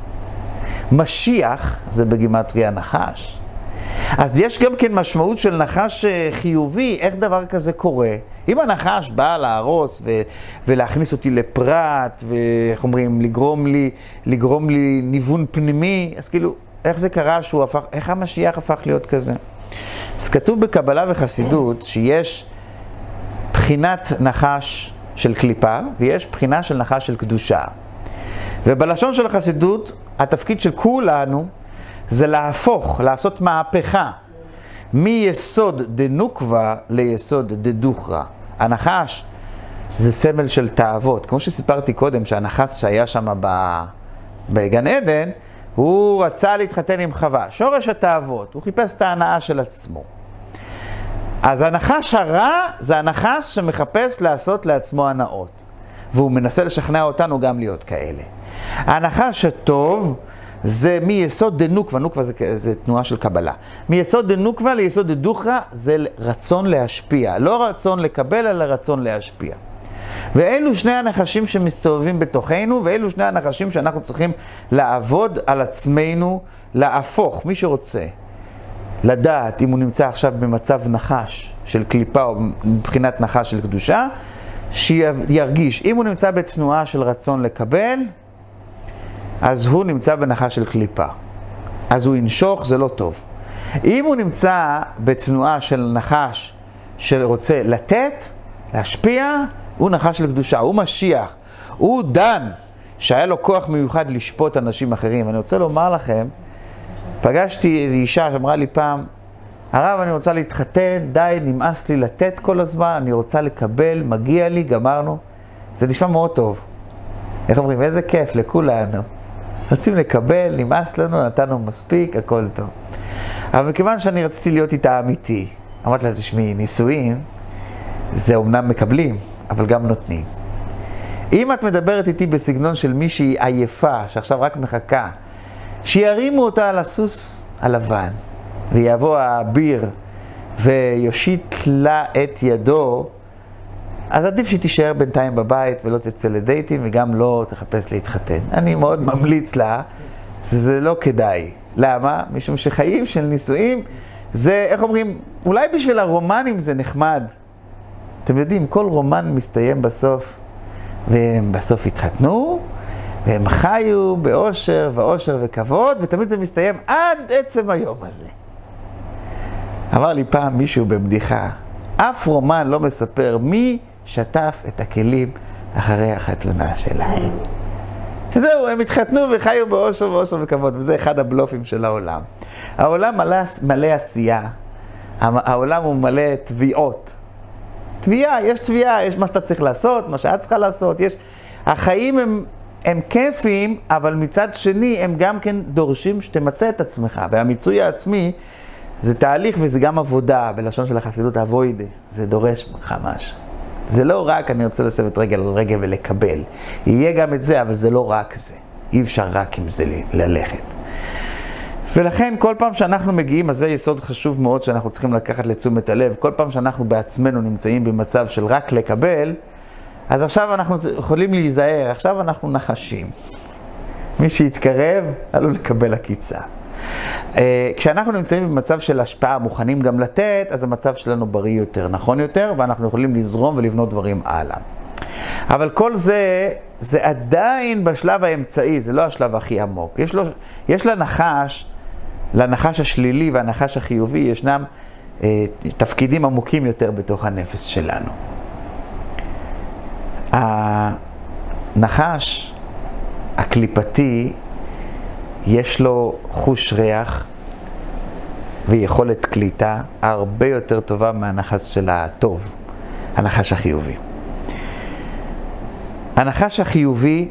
משיח זה בגימטריה נחש. אז יש גם כן משמעות של נחש חיובי. איך דבר כזה קורה? אם הנחש בא להרוס ו- ולהכניס אותי לפרט, ואיך אומרים, לגרום לי, לגרום לי ניוון פנימי, אז כאילו, איך זה קרה שהוא הפך, איך המשיח הפך להיות כזה? אז כתוב בקבלה וחסידות שיש בחינת נחש של קליפה, ויש בחינה של נחש של קדושה. ובלשון של החסידות, התפקיד של כולנו זה להפוך, לעשות מהפכה, מיסוד דנוקבה ליסוד דדוכרה. הנחש זה סמל של תאוות. כמו שסיפרתי קודם, שהנחש שהיה שם בגן עדן, הוא רצה להתחתן עם חווה. שורש התאוות, הוא חיפש את ההנאה של עצמו. אז הנחש הרע זה הנחש שמחפש לעשות לעצמו הנאות. והוא מנסה לשכנע אותנו גם להיות כאלה. הנחש הטוב זה מיסוד דנוקבה, נוקבה זה, זה תנועה של קבלה. מיסוד דנוקבה ליסוד דדוכרה זה רצון להשפיע. לא רצון לקבל, אלא רצון להשפיע. ואלו שני הנחשים שמסתובבים בתוכנו, ואלו שני הנחשים שאנחנו צריכים לעבוד על עצמנו, להפוך. מי שרוצה לדעת אם הוא נמצא עכשיו במצב נחש של קליפה או מבחינת נחש של קדושה, שירגיש. אם הוא נמצא בתנועה של רצון לקבל, אז הוא נמצא בנחש של קליפה. אז הוא ינשוך, זה לא טוב. אם הוא נמצא בתנועה של נחש שרוצה לתת, להשפיע, הוא נחש של קדושה, הוא משיח. הוא דן, שהיה לו כוח מיוחד לשפוט אנשים אחרים. אני רוצה לומר לכם, פגשתי איזו אישה שאמרה לי פעם, הרב, אני רוצה להתחתן, די, נמאס לי לתת כל הזמן, אני רוצה לקבל, מגיע לי, גמרנו. זה נשמע מאוד טוב. איך אומרים? איזה כיף לכולנו. רוצים לקבל, נמאס לנו, נתנו מספיק, הכל טוב. אבל מכיוון שאני רציתי להיות איתה אמיתי, אמרתי לה, תשמעי, נישואים, זה אומנם מקבלים, אבל גם נותנים. אם את מדברת איתי בסגנון של מישהי עייפה, שעכשיו רק מחכה, שירימו אותה על הסוס הלבן, ויבוא האביר ויושיט לה את ידו, אז עדיף שתישאר בינתיים בבית ולא תצא לדייטים וגם לא תחפש להתחתן. אני מאוד ממליץ לה, זה לא כדאי. למה? משום שחיים של נישואים זה, איך אומרים, אולי בשביל הרומנים זה נחמד. אתם יודעים, כל רומן מסתיים בסוף, והם בסוף התחתנו, והם חיו באושר ואושר וכבוד, ותמיד זה מסתיים עד עצם היום הזה. אמר לי פעם מישהו בבדיחה, אף רומן לא מספר מי שטף את הכלים אחרי החתונה שלהם. זהו, הם התחתנו וחיו באושר ואושר וכבוד, וזה אחד הבלופים של העולם. העולם מלא, מלא עשייה, העולם הוא מלא תביעות. תביעה, יש תביעה, יש מה שאתה צריך לעשות, מה שאת צריכה לעשות, יש... החיים הם, הם כיפים, אבל מצד שני הם גם כן דורשים שתמצא את עצמך, והמיצוי העצמי זה תהליך וזה גם עבודה, בלשון של החסידות אבוידה, זה דורש ממך משהו. זה לא רק אני רוצה לשבת רגל על רגל ולקבל, יהיה גם את זה, אבל זה לא רק זה, אי אפשר רק עם זה ללכת. ולכן כל פעם שאנחנו מגיעים, אז זה יסוד חשוב מאוד שאנחנו צריכים לקחת לתשומת הלב, כל פעם שאנחנו בעצמנו נמצאים במצב של רק לקבל, אז עכשיו אנחנו יכולים להיזהר, עכשיו אנחנו נחשים. מי שיתקרב, עלול לקבל עקיצה. כשאנחנו נמצאים במצב של השפעה, מוכנים גם לתת, אז המצב שלנו בריא יותר, נכון יותר, ואנחנו יכולים לזרום ולבנות דברים הלאה. אבל כל זה, זה עדיין בשלב האמצעי, זה לא השלב הכי עמוק. יש לו, יש לנחש לנחש השלילי והנחש החיובי ישנם אה, תפקידים עמוקים יותר בתוך הנפש שלנו. הנחש הקליפתי יש לו חוש ריח ויכולת קליטה הרבה יותר טובה מהנחש של הטוב, הנחש החיובי. הנחש החיובי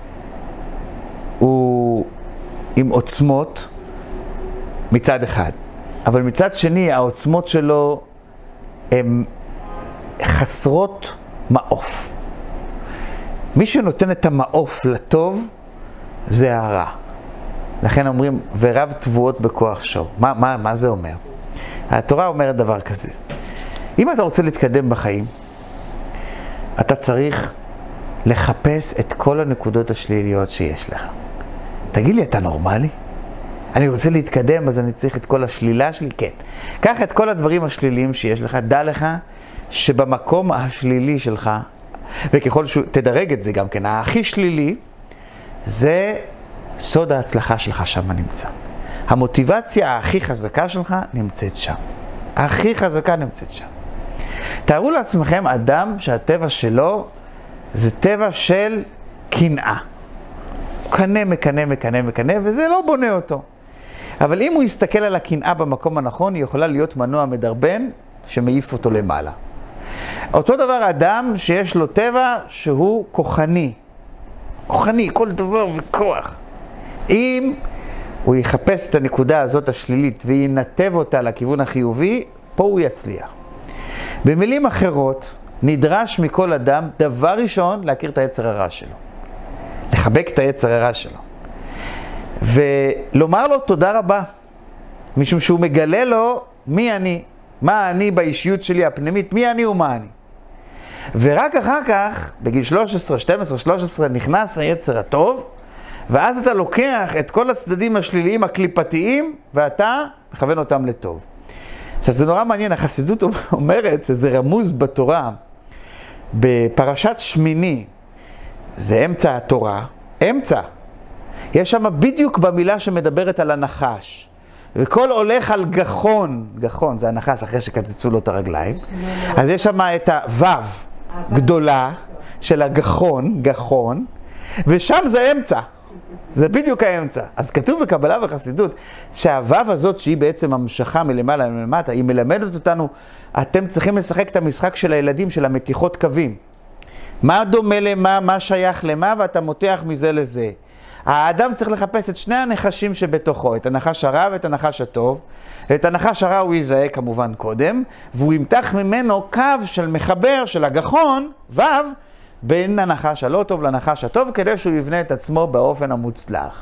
הוא עם עוצמות מצד אחד, אבל מצד שני העוצמות שלו הן חסרות מעוף. מי שנותן את המעוף לטוב זה הרע. לכן אומרים, ורב תבואות בכוח שור. מה, מה, מה זה אומר? התורה אומרת דבר כזה. אם אתה רוצה להתקדם בחיים, אתה צריך לחפש את כל הנקודות השליליות שיש לך. תגיד לי, אתה נורמלי? אני רוצה להתקדם, אז אני צריך את כל השלילה שלי? כן. קח את כל הדברים השליליים שיש לך, דע לך שבמקום השלילי שלך, וככל שתדרג את זה גם כן, הכי שלילי, זה סוד ההצלחה שלך שם נמצא. המוטיבציה הכי חזקה שלך נמצאת שם. הכי חזקה נמצאת שם. תארו לעצמכם אדם שהטבע שלו זה טבע של קנאה. הוא קנה, מקנה, מקנה, מקנה, וזה לא בונה אותו. אבל אם הוא יסתכל על הקנאה במקום הנכון, היא יכולה להיות מנוע מדרבן שמעיף אותו למעלה. אותו דבר אדם שיש לו טבע שהוא כוחני. כוחני, כל דבר וכוח. אם הוא יחפש את הנקודה הזאת השלילית וינתב אותה לכיוון החיובי, פה הוא יצליח. במילים אחרות, נדרש מכל אדם, דבר ראשון, להכיר את היצר הרע שלו. לחבק את היצר הרע שלו. ולומר לו תודה רבה, משום שהוא מגלה לו מי אני, מה אני באישיות שלי הפנימית, מי אני ומה אני. ורק אחר כך, בגיל שלוש עשרה, שתים עשרה, שלוש עשרה, נכנס היצר הטוב, ואז אתה לוקח את כל הצדדים השליליים הקליפתיים, ואתה מכוון אותם לטוב. עכשיו זה נורא מעניין, החסידות אומרת שזה רמוז בתורה, בפרשת שמיני, זה אמצע התורה, אמצע. יש שם בדיוק במילה שמדברת על הנחש. וכל הולך על גחון, גחון זה הנחש אחרי שקצצו לו את הרגליים. אז יש שם את הוו גדולה של הגחון, גחון, ושם זה אמצע. זה בדיוק האמצע. אז כתוב בקבלה וחסידות שהוו הזאת שהיא בעצם המשכה מלמעלה למטה, היא מלמדת אותנו, אתם צריכים לשחק את המשחק של הילדים של המתיחות קווים. מה דומה למה, מה שייך למה, ואתה מותח מזה לזה. האדם צריך לחפש את שני הנחשים שבתוכו, את הנחש הרע ואת הנחש הטוב. את הנחש הרע הוא יזהה כמובן קודם, והוא ימתח ממנו קו של מחבר של הגחון, וו, בין הנחש הלא טוב לנחש הטוב, כדי שהוא יבנה את עצמו באופן המוצלח.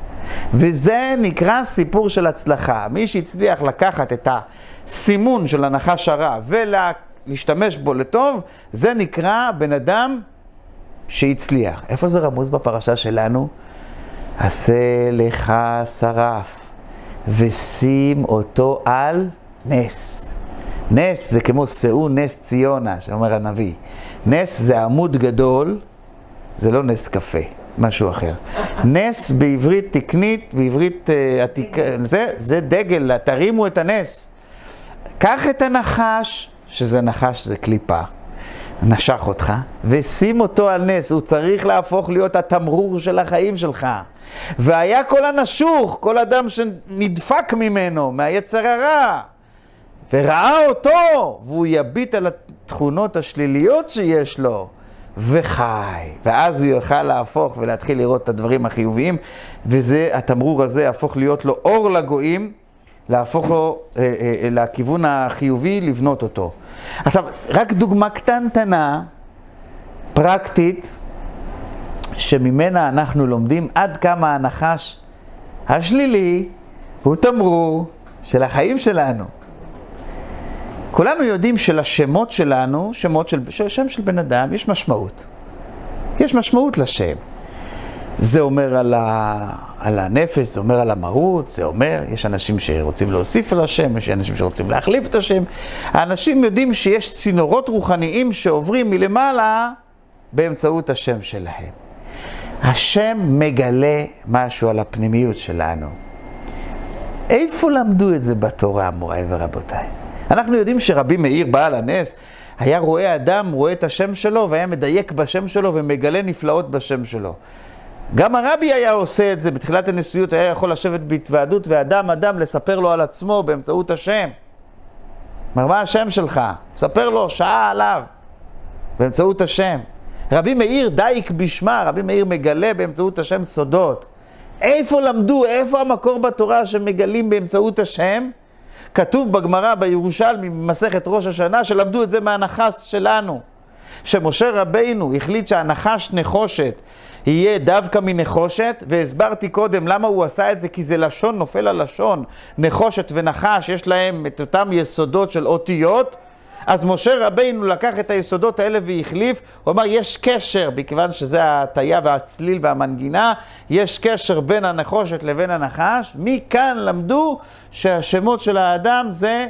וזה נקרא סיפור של הצלחה. מי שהצליח לקחת את הסימון של הנחש הרע ולהשתמש בו לטוב, זה נקרא בן אדם שהצליח. איפה זה רמוז בפרשה שלנו? עשה לך שרף ושים אותו על נס. נס זה כמו שאו נס ציונה, שאומר הנביא. נס זה עמוד גדול, זה לא נס קפה, משהו אחר. נס בעברית תקנית, בעברית uh, עתיקה, זה, זה דגל, תרימו את הנס. קח את הנחש, שזה נחש, זה קליפה, נשך אותך, ושים אותו על נס. הוא צריך להפוך להיות התמרור של החיים שלך. והיה כל הנשוך, כל אדם שנדפק ממנו, מהיצר הרע, וראה אותו, והוא יביט על התכונות השליליות שיש לו, וחי. ואז הוא יוכל להפוך ולהתחיל לראות את הדברים החיוביים, וזה, התמרור הזה יהפוך להיות לו אור לגויים, להפוך לו אה, אה, לכיוון החיובי, לבנות אותו. עכשיו, רק דוגמה קטנטנה, פרקטית, שממנה אנחנו לומדים עד כמה הנחש השלילי הוא תמרור של החיים שלנו. כולנו יודעים שלשמות שלנו, שמות של, שם של בן אדם, יש משמעות. יש משמעות לשם. זה אומר על, ה, על הנפש, זה אומר על המהות, זה אומר, יש אנשים שרוצים להוסיף על השם, יש אנשים שרוצים להחליף את השם. האנשים יודעים שיש צינורות רוחניים שעוברים מלמעלה באמצעות השם שלהם. השם מגלה משהו על הפנימיות שלנו. איפה למדו את זה בתורה, מוריי ורבותיי? אנחנו יודעים שרבי מאיר בעל הנס היה רואה אדם, רואה את השם שלו, והיה מדייק בשם שלו ומגלה נפלאות בשם שלו. גם הרבי היה עושה את זה, בתחילת הנשיאות היה יכול לשבת בהתוועדות, ואדם אדם לספר לו על עצמו באמצעות השם. אומר, מה השם שלך? ספר לו שעה עליו, באמצעות השם. רבי מאיר דייק בשמה, רבי מאיר מגלה באמצעות השם סודות. איפה למדו, איפה המקור בתורה שמגלים באמצעות השם? כתוב בגמרא בירושלמי, במסכת ראש השנה, שלמדו את זה מהנחש שלנו. שמשה רבינו החליט שהנחש נחושת יהיה דווקא מנחושת, והסברתי קודם למה הוא עשה את זה, כי זה לשון נופל על לשון. נחושת ונחש יש להם את אותם יסודות של אותיות, אז משה רבינו לקח את היסודות האלה והחליף, הוא אמר יש קשר, בכיוון שזה ההטיה והצליל והמנגינה, יש קשר בין הנחושת לבין הנחש, מכאן למדו שהשמות של האדם זה,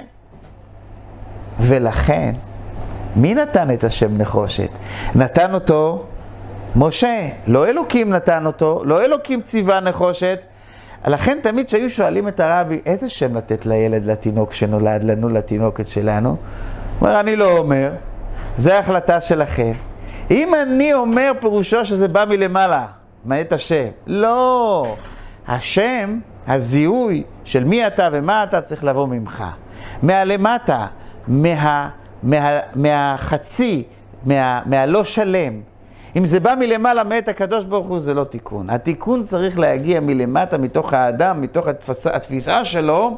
ולכן, מי נתן את השם נחושת? נתן אותו משה, לא אלוקים נתן אותו, לא אלוקים ציווה נחושת, לכן תמיד שהיו שואלים את הרבי, איזה שם לתת לילד, לתינוק שנולד לנו, לתינוקת שלנו? הוא אומר, אני לא אומר, זה החלטה שלכם. אם אני אומר פירושו שזה בא מלמעלה, מאת השם. לא, השם, הזיהוי של מי אתה ומה אתה צריך לבוא ממך. מהלמטה, מה, מה, מהחצי, מה, מהלא שלם. אם זה בא מלמעלה מאת הקדוש ברוך הוא, זה לא תיקון. התיקון צריך להגיע מלמטה, מתוך האדם, מתוך התפסה, התפיסה שלו,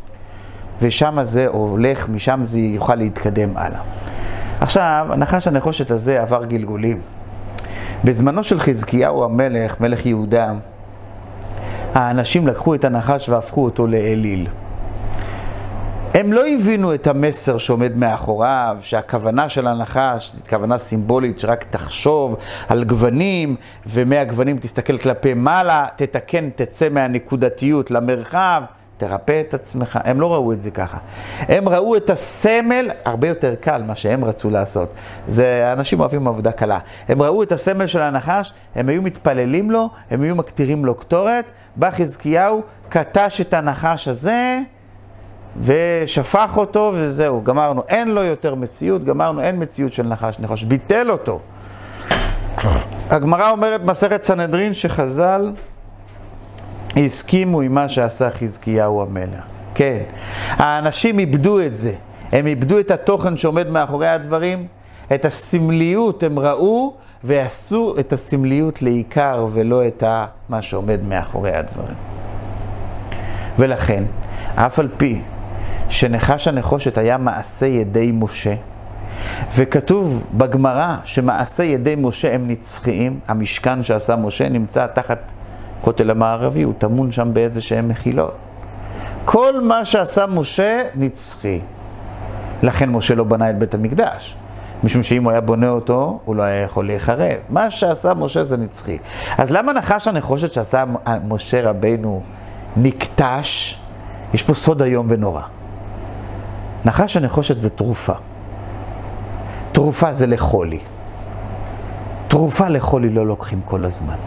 ושם זה הולך, משם זה יוכל להתקדם הלאה. עכשיו, הנחש הנחושת הזה עבר גלגולים. בזמנו של חזקיהו המלך, מלך יהודה, האנשים לקחו את הנחש והפכו אותו לאליל. הם לא הבינו את המסר שעומד מאחוריו, שהכוונה של הנחש זו כוונה סימבולית שרק תחשוב על גוונים, ומהגוונים תסתכל כלפי מעלה, תתקן, תצא מהנקודתיות למרחב, תרפא את עצמך. הם לא ראו את זה ככה. הם ראו את הסמל, הרבה יותר קל מה שהם רצו לעשות. זה, אנשים אוהבים עבודה קלה. הם ראו את הסמל של הנחש, הם היו מתפללים לו, הם היו מקטירים לו קטורת, בא חזקיהו, קטש את הנחש הזה, ושפך אותו וזהו, גמרנו, אין לו יותר מציאות, גמרנו, אין מציאות של נחש, נחש, ביטל אותו. הגמרא אומרת מסכת סנהדרין שחז"ל הסכימו עם מה שעשה חזקיהו המלך. כן, האנשים איבדו את זה, הם איבדו את התוכן שעומד מאחורי הדברים, את הסמליות הם ראו ועשו את הסמליות לעיקר ולא את מה שעומד מאחורי הדברים. ולכן, אף על פי שנחש הנחושת היה מעשה ידי משה, וכתוב בגמרא שמעשה ידי משה הם נצחיים, המשכן שעשה משה נמצא תחת כותל המערבי, הוא טמון שם באיזה שהם מחילות. כל מה שעשה משה נצחי. לכן משה לא בנה את בית המקדש, משום שאם הוא היה בונה אותו, הוא לא היה יכול להיחרב. מה שעשה משה זה נצחי. אז למה נחש הנחושת שעשה משה רבינו נקטש? יש פה סוד איום ונורא. נחש הנחושת זה תרופה. תרופה זה לחולי. תרופה לחולי לא לוקחים כל הזמן.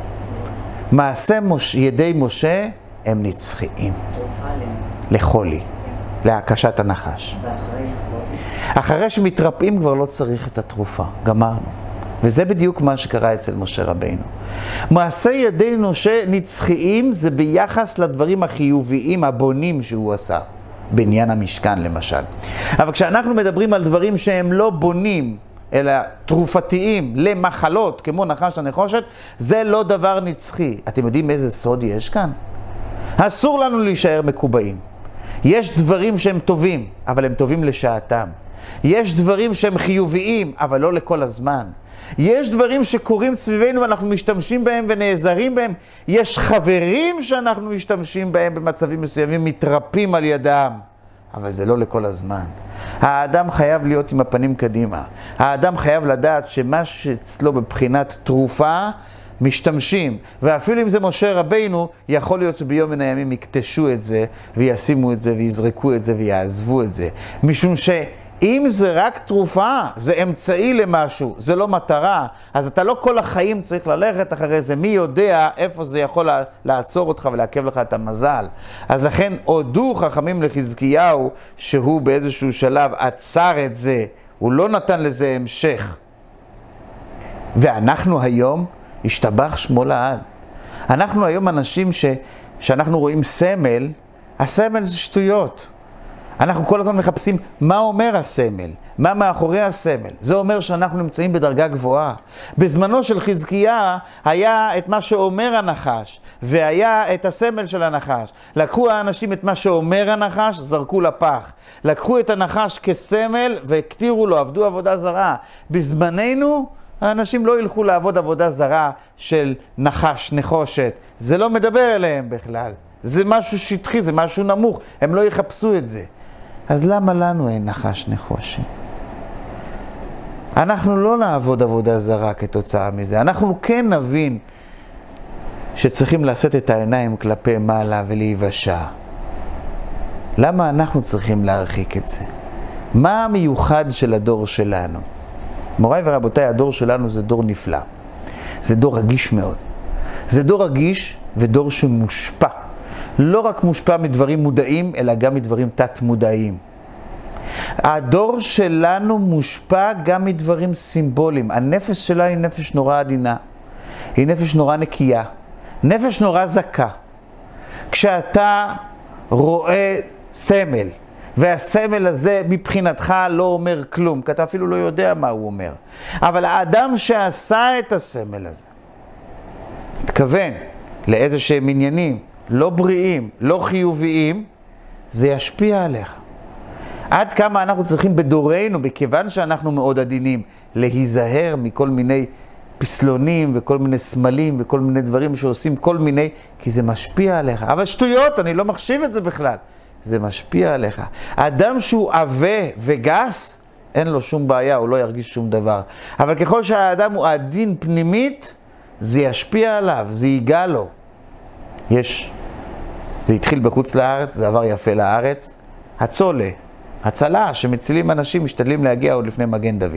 מעשה מש... ידי משה הם נצחיים. לחולי. להקשת הנחש. אחרי שמתרפאים כבר לא צריך את התרופה. גמרנו. וזה בדיוק מה שקרה אצל משה רבינו. מעשה ידי משה נצחיים זה ביחס לדברים החיוביים, הבונים שהוא עשה. בעניין המשכן למשל. אבל כשאנחנו מדברים על דברים שהם לא בונים, אלא תרופתיים למחלות, כמו נחש הנחושת, זה לא דבר נצחי. אתם יודעים איזה סוד יש כאן? אסור לנו להישאר מקובעים. יש דברים שהם טובים, אבל הם טובים לשעתם. יש דברים שהם חיוביים, אבל לא לכל הזמן. יש דברים שקורים סביבנו ואנחנו משתמשים בהם ונעזרים בהם. יש חברים שאנחנו משתמשים בהם במצבים מסוימים, מתרפים על ידם. אבל זה לא לכל הזמן. האדם חייב להיות עם הפנים קדימה. האדם חייב לדעת שמה שאצלו בבחינת תרופה, משתמשים. ואפילו אם זה משה רבינו, יכול להיות שביום מן הימים יקטשו את זה, וישימו את זה, ויזרקו את זה, ויעזבו את זה. משום ש... אם זה רק תרופה, זה אמצעי למשהו, זה לא מטרה, אז אתה לא כל החיים צריך ללכת אחרי זה, מי יודע איפה זה יכול לעצור אותך ולעכב לך את המזל. אז לכן הודו חכמים לחזקיהו שהוא באיזשהו שלב עצר את זה, הוא לא נתן לזה המשך. ואנחנו היום, השתבח שמו לעד. אנחנו היום אנשים ש, שאנחנו רואים סמל, הסמל זה שטויות. אנחנו כל הזמן מחפשים מה אומר הסמל, מה מאחורי הסמל. זה אומר שאנחנו נמצאים בדרגה גבוהה. בזמנו של חזקיה היה את מה שאומר הנחש, והיה את הסמל של הנחש. לקחו האנשים את מה שאומר הנחש, זרקו לפח. לקחו את הנחש כסמל והקטירו לו, עבדו עבודה זרה. בזמננו האנשים לא ילכו לעבוד עבודה זרה של נחש, נחושת. זה לא מדבר אליהם בכלל. זה משהו שטחי, זה משהו נמוך. הם לא יחפשו את זה. אז למה לנו אין נחש נחושת? אנחנו לא נעבוד עבודה זרה כתוצאה מזה. אנחנו כן נבין שצריכים לשאת את העיניים כלפי מעלה ולהיוושע. למה אנחנו צריכים להרחיק את זה? מה המיוחד של הדור שלנו? מוריי ורבותיי, הדור שלנו זה דור נפלא. זה דור רגיש מאוד. זה דור רגיש ודור שמושפע. לא רק מושפע מדברים מודעים, אלא גם מדברים תת-מודעים. הדור שלנו מושפע גם מדברים סימבוליים. הנפש שלה היא נפש נורא עדינה. היא נפש נורא נקייה. נפש נורא זכה. כשאתה רואה סמל, והסמל הזה מבחינתך לא אומר כלום, כי אתה אפילו לא יודע מה הוא אומר. אבל האדם שעשה את הסמל הזה, התכוון לאיזה שהם עניינים, לא בריאים, לא חיוביים, זה ישפיע עליך. עד כמה אנחנו צריכים בדורנו, בכיוון שאנחנו מאוד עדינים, להיזהר מכל מיני פסלונים וכל מיני סמלים וכל מיני דברים שעושים כל מיני, כי זה משפיע עליך. אבל שטויות, אני לא מחשיב את זה בכלל. זה משפיע עליך. האדם שהוא עבה וגס, אין לו שום בעיה, הוא לא ירגיש שום דבר. אבל ככל שהאדם הוא עדין פנימית, זה ישפיע עליו, זה ייגע לו. יש, זה התחיל בחוץ לארץ, זה עבר יפה לארץ. הצולה, הצלה שמצילים אנשים, משתדלים להגיע עוד לפני מגן דוד.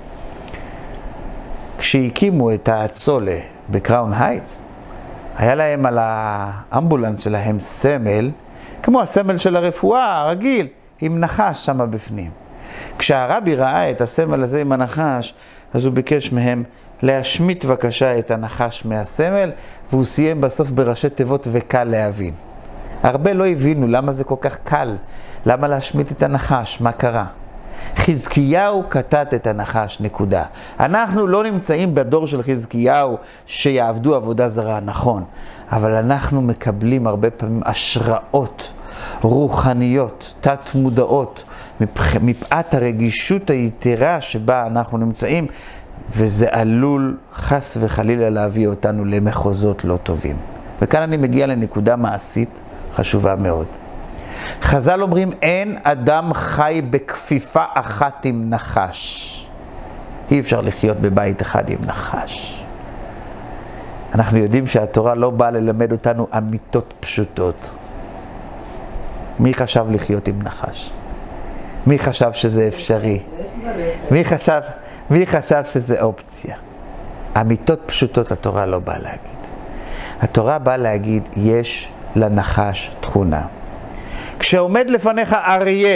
כשהקימו את הצולה בקראון הייטס, היה להם על האמבולנס שלהם סמל, כמו הסמל של הרפואה הרגיל, עם נחש שם בפנים. כשהרבי ראה את הסמל הזה עם הנחש, אז הוא ביקש מהם להשמיט בבקשה את הנחש מהסמל, והוא סיים בסוף בראשי תיבות וקל להבין. הרבה לא הבינו למה זה כל כך קל, למה להשמיט את הנחש, מה קרה. חזקיהו קטט את הנחש, נקודה. אנחנו לא נמצאים בדור של חזקיהו שיעבדו עבודה זרה, נכון. אבל אנחנו מקבלים הרבה פעמים השראות רוחניות, תת מודעות, מפאת הרגישות היתרה שבה אנחנו נמצאים, וזה עלול חס וחלילה להביא אותנו למחוזות לא טובים. וכאן אני מגיע לנקודה מעשית חשובה מאוד. חז"ל אומרים, אין אדם חי בכפיפה אחת עם נחש. אי אפשר לחיות בבית אחד עם נחש. אנחנו יודעים שהתורה לא באה ללמד אותנו אמיתות פשוטות. מי חשב לחיות עם נחש? מי חשב שזה אפשרי? מי חשב, מי חשב שזה אופציה? אמיתות פשוטות התורה לא באה להגיד. התורה באה להגיד, יש לנחש תכונה. כשעומד לפניך אריה,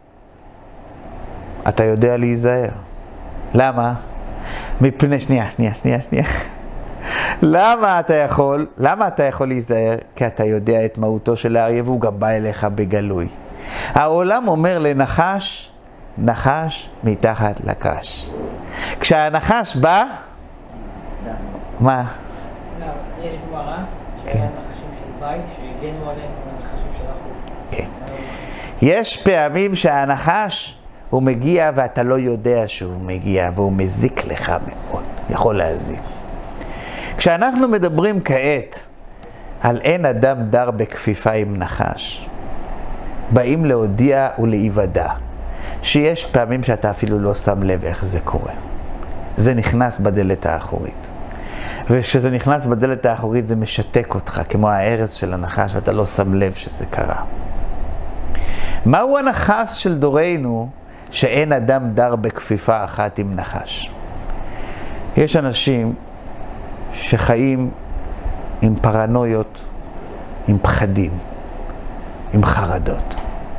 אתה יודע להיזהר. למה? מפני, שנייה, שנייה, שנייה, שנייה. למה אתה יכול? למה אתה יכול להיזהר? כי אתה יודע את מהותו של האריה והוא גם בא אליך בגלוי. העולם אומר לנחש, נחש מתחת לקש. כשהנחש בא, מה? לא, יש גמרא שהיה נחשים של בית שהגנו עליהם מהנחשים של החוץ. כן. יש פעמים שהנחש הוא מגיע ואתה לא יודע שהוא מגיע והוא מזיק לך מאוד, יכול להזיק. כשאנחנו מדברים כעת על אין אדם דר בכפיפה עם נחש, באים להודיע ולהיוודע שיש פעמים שאתה אפילו לא שם לב איך זה קורה. זה נכנס בדלת האחורית. וכשזה נכנס בדלת האחורית זה משתק אותך, כמו הארז של הנחש, ואתה לא שם לב שזה קרה. מהו הנחש של דורנו שאין אדם דר בכפיפה אחת עם נחש. יש אנשים שחיים עם פרנויות, עם פחדים, עם חרדות.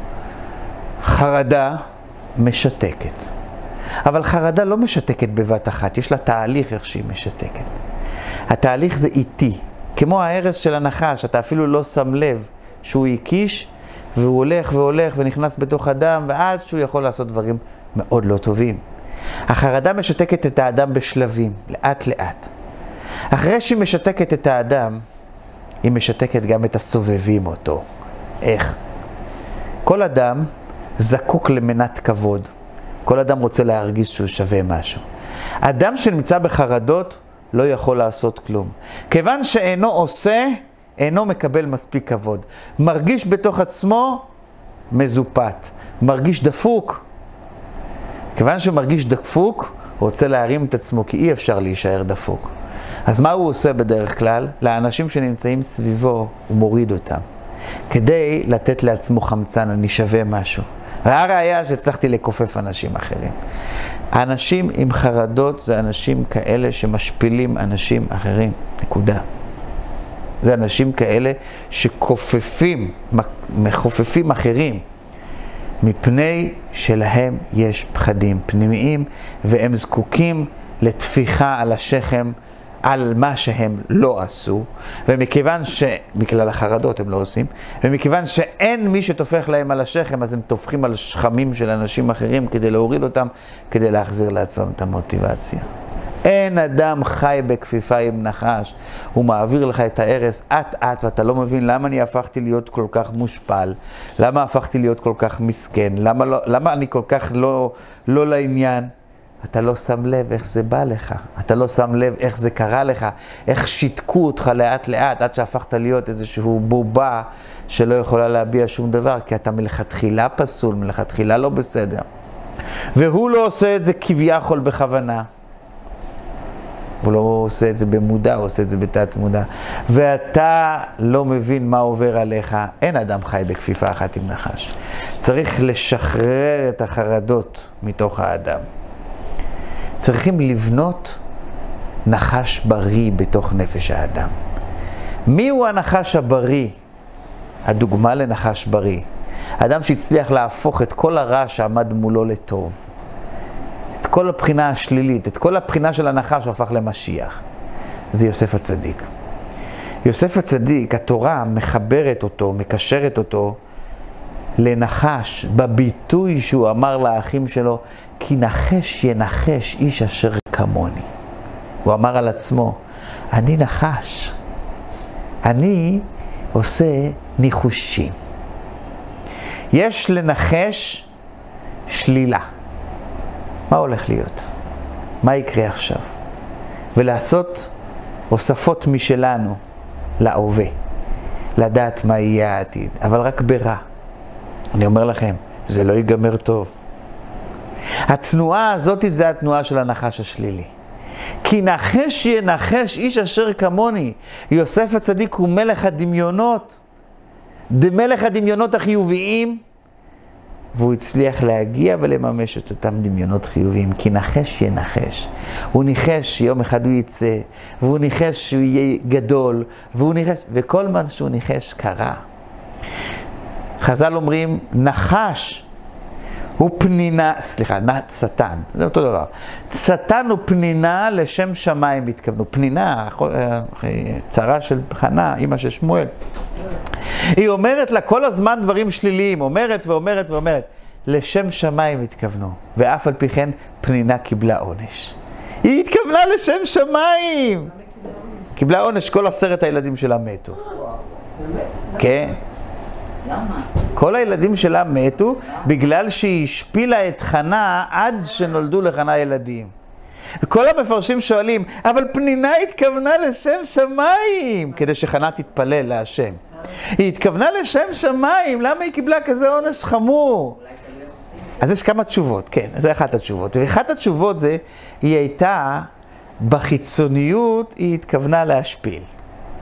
חרדה משתקת. אבל חרדה לא משתקת בבת אחת, יש לה תהליך איך שהיא משתקת. התהליך זה איטי, כמו ההרס של הנחש, אתה אפילו לא שם לב שהוא הקיש, והוא הולך והולך ונכנס בתוך אדם, ועד שהוא יכול לעשות דברים מאוד לא טובים. החרדה משתקת את האדם בשלבים, לאט לאט. אחרי שהיא משתקת את האדם, היא משתקת גם את הסובבים אותו. איך? כל אדם זקוק למנת כבוד. כל אדם רוצה להרגיש שהוא שווה משהו. אדם שנמצא בחרדות לא יכול לעשות כלום. כיוון שאינו עושה, אינו מקבל מספיק כבוד. מרגיש בתוך עצמו מזופת. מרגיש דפוק. כיוון שהוא מרגיש דפוק, הוא רוצה להרים את עצמו, כי אי אפשר להישאר דפוק. אז מה הוא עושה בדרך כלל? לאנשים שנמצאים סביבו, הוא מוריד אותם. כדי לתת לעצמו חמצן, אני שווה משהו. והראיה שהצלחתי לקופף אנשים אחרים. האנשים עם חרדות זה אנשים כאלה שמשפילים אנשים אחרים. נקודה. זה אנשים כאלה שקופפים, מחופפים אחרים, מפני שלהם יש פחדים פנימיים, והם זקוקים לתפיחה על השכם, על מה שהם לא עשו, ומכיוון שבכלל החרדות הם לא עושים, ומכיוון שאין מי שתופך להם על השכם, אז הם תופכים על שכמים של אנשים אחרים כדי להוריד אותם, כדי להחזיר לעצמם את המוטיבציה. אין אדם חי בכפיפה עם נחש, הוא מעביר לך את ההרס עט עט, ואתה לא מבין למה אני הפכתי להיות כל כך מושפל, למה הפכתי להיות כל כך מסכן, למה, לא, למה אני כל כך לא, לא לעניין. אתה לא שם לב איך זה בא לך, אתה לא שם לב איך זה קרה לך, איך שיתקו אותך לאט לאט, עד שהפכת להיות איזשהו בובה שלא יכולה להביע שום דבר, כי אתה מלכתחילה פסול, מלכתחילה לא בסדר. והוא לא עושה את זה כביכול בכוונה. הוא לא עושה את זה במודע, הוא עושה את זה בתת מודע. ואתה לא מבין מה עובר עליך. אין אדם חי בכפיפה אחת עם נחש. צריך לשחרר את החרדות מתוך האדם. צריכים לבנות נחש בריא בתוך נפש האדם. מי הוא הנחש הבריא? הדוגמה לנחש בריא. האדם שהצליח להפוך את כל הרע שעמד מולו לטוב. את כל הבחינה השלילית, את כל הבחינה של הנחש הוא הפך למשיח. זה יוסף הצדיק. יוסף הצדיק, התורה מחברת אותו, מקשרת אותו לנחש בביטוי שהוא אמר לאחים שלו, כי נחש ינחש איש אשר כמוני. הוא אמר על עצמו, אני נחש. אני עושה ניחושים. יש לנחש שלילה. מה הולך להיות? מה יקרה עכשיו? ולעשות הוספות משלנו להווה. לדעת מה יהיה העתיד, אבל רק ברע. אני אומר לכם, זה לא ייגמר טוב. התנועה הזאת זה התנועה של הנחש השלילי. כי נחש ינחש איש אשר כמוני. יוסף הצדיק הוא מלך הדמיונות. מלך הדמיונות החיוביים. והוא הצליח להגיע ולממש את אותם דמיונות חיוביים. כי נחש ינחש. הוא ניחש שיום אחד הוא יצא. והוא ניחש שהוא יהיה גדול. והוא ניחש, וכל מה שהוא ניחש קרה. חז"ל אומרים, נחש הוא פנינה, סליחה, שטן, זה אותו דבר. שטן הוא פנינה לשם שמיים התכוונו. פנינה, צרה של חנה, אמא של שמואל. היא אומרת לה כל הזמן דברים שליליים, אומרת ואומרת ואומרת. לשם שמיים התכוונו, ואף על פי כן פנינה קיבלה עונש. היא התכוונה לשם שמיים. קיבלה עונש, כל עשרת הילדים שלה מתו. כן. למה? כל הילדים שלה מתו בגלל שהיא השפילה את חנה עד שנולדו לחנה ילדים. כל המפרשים שואלים, אבל פנינה התכוונה לשם שמיים, כדי שחנה תתפלל להשם. היא התכוונה לשם שמיים, למה היא קיבלה כזה עונש חמור? אז יש כמה תשובות, כן, זה אחת התשובות. ואחת התשובות זה, היא הייתה, בחיצוניות היא התכוונה להשפיל.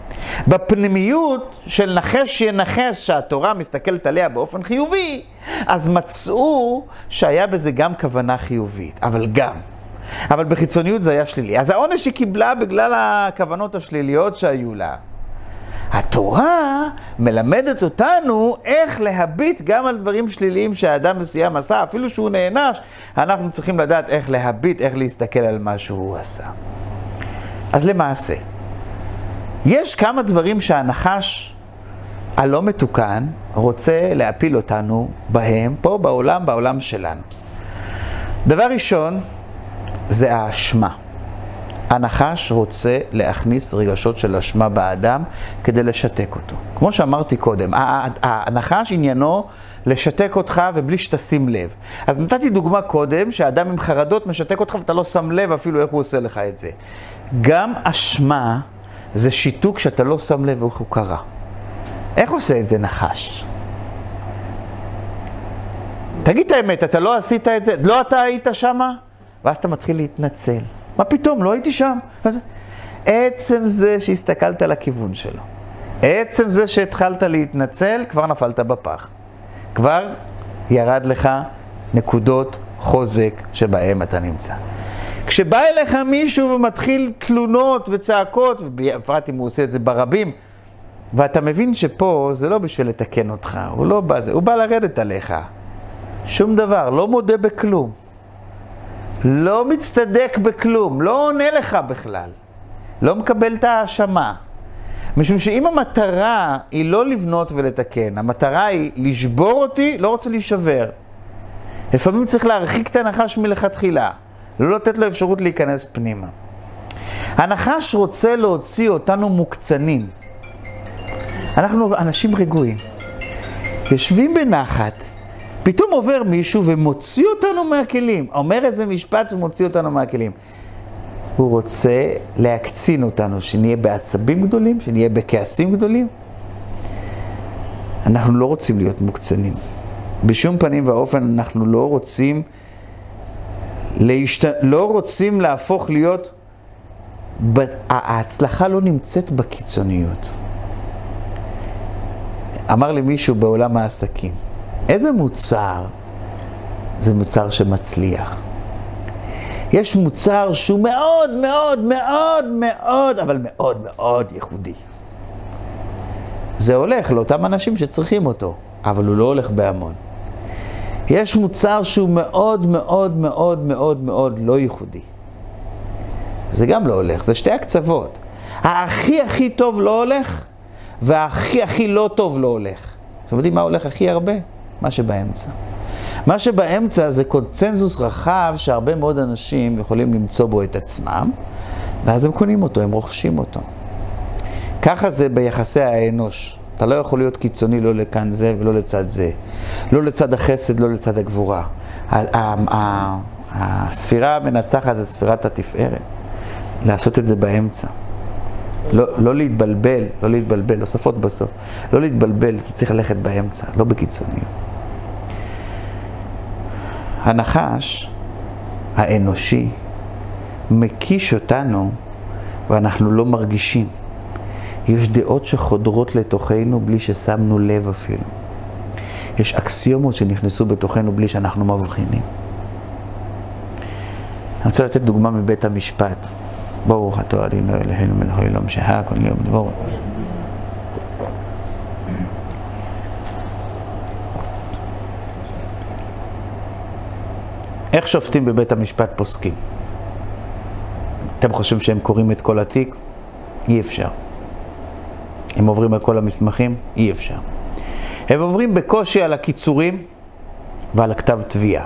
בפנימיות של נחש ינחש שהתורה מסתכלת עליה באופן חיובי, אז מצאו שהיה בזה גם כוונה חיובית, אבל גם. אבל בחיצוניות זה היה שלילי. אז העונש היא קיבלה בגלל הכוונות השליליות שהיו לה. התורה מלמדת אותנו איך להביט גם על דברים שליליים שהאדם מסוים עשה, אפילו שהוא נענש, אנחנו צריכים לדעת איך להביט, איך להסתכל על מה שהוא עשה. אז למעשה, יש כמה דברים שהנחש הלא מתוקן רוצה להפיל אותנו בהם, פה בעולם, בעולם שלנו. דבר ראשון, זה האשמה. הנחש רוצה להכניס רגשות של אשמה באדם כדי לשתק אותו. כמו שאמרתי קודם, הנחש עניינו לשתק אותך ובלי שתשים לב. אז נתתי דוגמה קודם שהאדם עם חרדות משתק אותך ואתה לא שם לב אפילו איך הוא עושה לך את זה. גם אשמה זה שיתוק שאתה לא שם לב איך הוא קרה. איך עושה את זה נחש? תגיד את האמת, אתה לא עשית את זה? לא אתה היית שמה? ואז אתה מתחיל להתנצל. מה פתאום? לא הייתי שם. עצם זה שהסתכלת על הכיוון שלו. עצם זה שהתחלת להתנצל, כבר נפלת בפח. כבר ירד לך נקודות חוזק שבהם אתה נמצא. כשבא אליך מישהו ומתחיל תלונות וצעקות, ובפרט אם הוא עושה את זה ברבים, ואתה מבין שפה זה לא בשביל לתקן אותך, הוא לא בא זה, הוא בא לרדת עליך. שום דבר, לא מודה בכלום. לא מצטדק בכלום, לא עונה לך בכלל. לא מקבל את האשמה. משום שאם המטרה היא לא לבנות ולתקן, המטרה היא לשבור אותי, לא רוצה להישבר. לפעמים צריך להרחיק את הנחש מלכתחילה, לא לתת לו אפשרות להיכנס פנימה. הנחש רוצה להוציא אותנו מוקצנים. אנחנו אנשים רגועים. יושבים בנחת, פתאום עובר מישהו ומוציא אותנו מהכלים. אומר איזה משפט ומוציא אותנו מהכלים. הוא רוצה להקצין אותנו, שנהיה בעצבים גדולים, שנהיה בכעסים גדולים. אנחנו לא רוצים להיות מוקצנים. בשום פנים ואופן אנחנו לא רוצים, להשת... לא רוצים להפוך להיות, ההצלחה לא נמצאת בקיצוניות. אמר לי מישהו בעולם העסקים, איזה מוצר? זה מוצר שמצליח. יש מוצר שהוא מאוד מאוד מאוד מאוד, אבל מאוד מאוד ייחודי. זה הולך לאותם אנשים שצריכים אותו, אבל הוא לא הולך בהמון. יש מוצר שהוא מאוד מאוד מאוד מאוד מאוד לא ייחודי. זה גם לא הולך, זה שתי הקצוות. הכי הכי טוב לא הולך, והכי הכי לא טוב לא הולך. אתם יודעים מה הולך הכי הרבה? מה שבאמצע. מה שבאמצע זה קונצנזוס רחב שהרבה מאוד אנשים יכולים למצוא בו את עצמם, ואז הם קונים אותו, הם רוכשים אותו. ככה זה ביחסי האנוש. אתה לא יכול להיות קיצוני לא לכאן זה ולא לצד זה. לא לצד החסד, לא לצד הגבורה. הספירה המנצחת זה ספירת התפארת. לעשות את זה באמצע. לא, לא להתבלבל, לא להתבלבל, נוספות בסוף. לא להתבלבל, אתה צריך ללכת באמצע, לא בקיצוניות. הנחש האנושי מקיש אותנו ואנחנו לא מרגישים. יש דעות שחודרות לתוכנו בלי ששמנו לב אפילו. יש אקסיומות שנכנסו בתוכנו בלי שאנחנו מבחינים. אני רוצה לתת דוגמה מבית המשפט. ברוך אתה אדינו אלוהינו מלך העולם שהכל נהיה בדברו. איך שופטים בבית המשפט פוסקים? אתם חושבים שהם קוראים את כל התיק? אי אפשר. הם עוברים על כל המסמכים? אי אפשר. הם עוברים בקושי על הקיצורים ועל הכתב תביעה.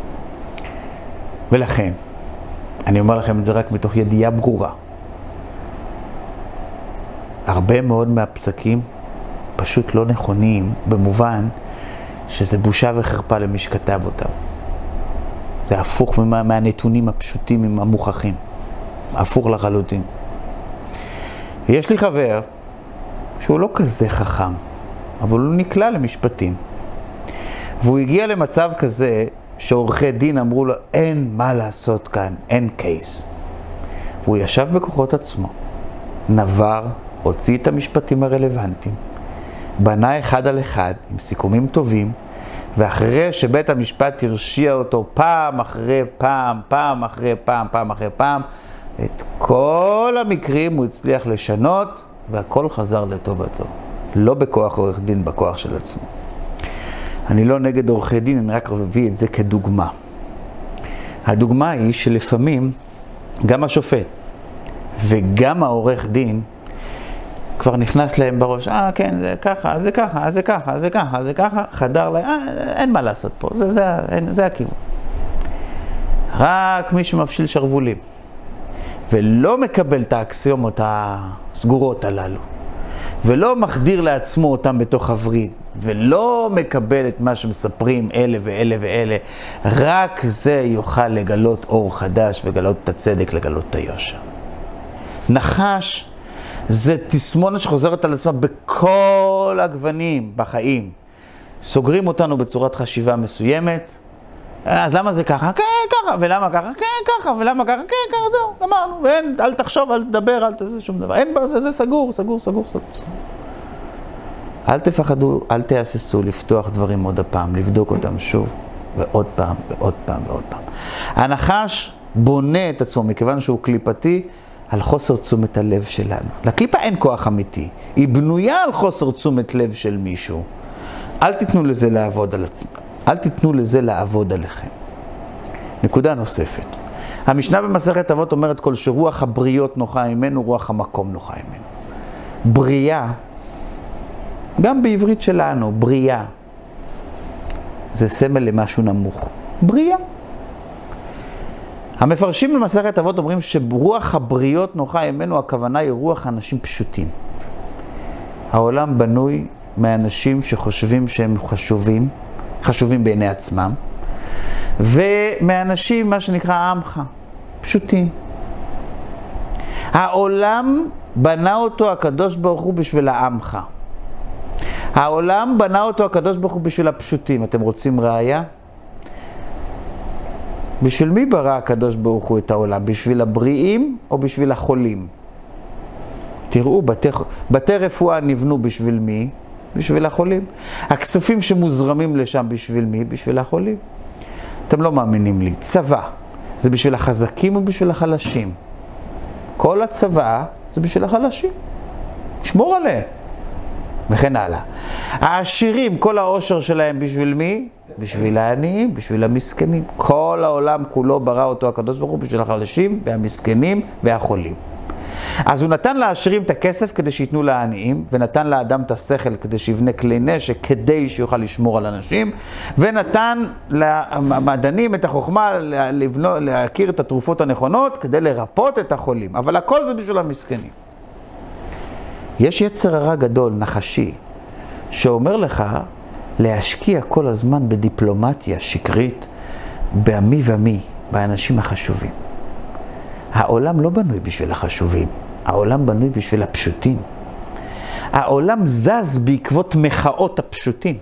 ולכן, אני אומר לכם את זה רק מתוך ידיעה ברורה. הרבה מאוד מהפסקים פשוט לא נכונים, במובן שזה בושה וחרפה למי שכתב אותם. זה הפוך מה, מהנתונים הפשוטים המוכחים. הפוך לחלוטין. ויש לי חבר שהוא לא כזה חכם, אבל הוא נקלע למשפטים. והוא הגיע למצב כזה שעורכי דין אמרו לו, אין מה לעשות כאן, אין קייס. והוא ישב בכוחות עצמו, נבר הוציא את המשפטים הרלוונטיים, בנה אחד על אחד עם סיכומים טובים, ואחרי שבית המשפט הרשיע אותו פעם אחרי פעם, פעם אחרי פעם, פעם אחרי פעם, את כל המקרים הוא הצליח לשנות, והכל חזר לטובתו. לא בכוח עורך דין, בכוח של עצמו. אני לא נגד עורכי דין, אני רק מביא את זה כדוגמה. הדוגמה היא שלפעמים גם השופט וגם העורך דין כבר נכנס להם בראש, אה כן, זה ככה, זה ככה, זה ככה, זה ככה, זה ככה, חדר להם, אה, אין מה לעשות פה, זה, זה, זה, זה הכיוון. רק מי שמפשיל שרבולים ולא מקבל את האקסיומות הסגורות הללו, ולא מחדיר לעצמו אותם בתוך הווריד, ולא מקבל את מה שמספרים אלה ואלה ואלה, רק זה יוכל לגלות אור חדש, לגלות את הצדק, לגלות את היושר. נחש זה תסמונת שחוזרת על עצמה בכל הגוונים בחיים. סוגרים אותנו בצורת חשיבה מסוימת, אז למה זה ככה? כן, ככה, ולמה ככה? כן, ככה, ולמה ככה? כן, ככה, זהו, אמרנו. ואין, אל תחשוב, אל תדבר, אל תעשה שום דבר. אין בזה, זה סגור, סגור, סגור, סגור, סגור. אל תפחדו, אל תהססו לפתוח דברים עוד הפעם, לבדוק אותם שוב, ועוד פעם, ועוד פעם, ועוד פעם. הנחש בונה את עצמו, מכיוון שהוא קליפתי, על חוסר תשומת הלב שלנו. לקליפה אין כוח אמיתי, היא בנויה על חוסר תשומת לב של מישהו. אל תיתנו לזה לעבוד על עצמם. אל תיתנו לזה לעבוד עליכם. נקודה נוספת. המשנה במסכת אבות אומרת כל שרוח הבריות נוחה ממנו, רוח המקום נוחה ממנו. בריאה, גם בעברית שלנו, בריאה, זה סמל למשהו נמוך. בריאה. המפרשים במסכת אבות אומרים שרוח הבריות נוחה ממנו, הכוונה היא רוח אנשים פשוטים. העולם בנוי מאנשים שחושבים שהם חשובים, חשובים בעיני עצמם, ומאנשים, מה שנקרא עמך, פשוטים. העולם בנה אותו הקדוש ברוך הוא בשביל העמך. העולם בנה אותו הקדוש ברוך הוא בשביל הפשוטים. אתם רוצים ראיה? בשביל מי ברא הקדוש ברוך הוא את העולם? בשביל הבריאים או בשביל החולים? תראו, בתי, בתי רפואה נבנו בשביל מי? בשביל החולים. הכספים שמוזרמים לשם בשביל מי? בשביל החולים. אתם לא מאמינים לי. צבא, זה בשביל החזקים או בשביל החלשים? כל הצבא זה בשביל החלשים. שמור עליהם. וכן הלאה. העשירים, כל העושר שלהם בשביל מי? בשביל העניים, בשביל המסכנים. כל העולם כולו ברא אותו הקדוש ברוך הוא בשביל החלשים והמסכנים והחולים. אז הוא נתן לעשירים את הכסף כדי שיתנו לעניים, ונתן לאדם את השכל כדי שיבנה כלי נשק כדי שיוכל לשמור על אנשים, ונתן למדענים את החוכמה לבנות, להכיר את התרופות הנכונות כדי לרפות את החולים. אבל הכל זה בשביל המסכנים. יש יצר הרע גדול, נחשי, שאומר לך להשקיע כל הזמן בדיפלומטיה שקרית, בעמי ומי, באנשים החשובים. העולם לא בנוי בשביל החשובים, העולם בנוי בשביל הפשוטים. העולם זז בעקבות מחאות הפשוטים.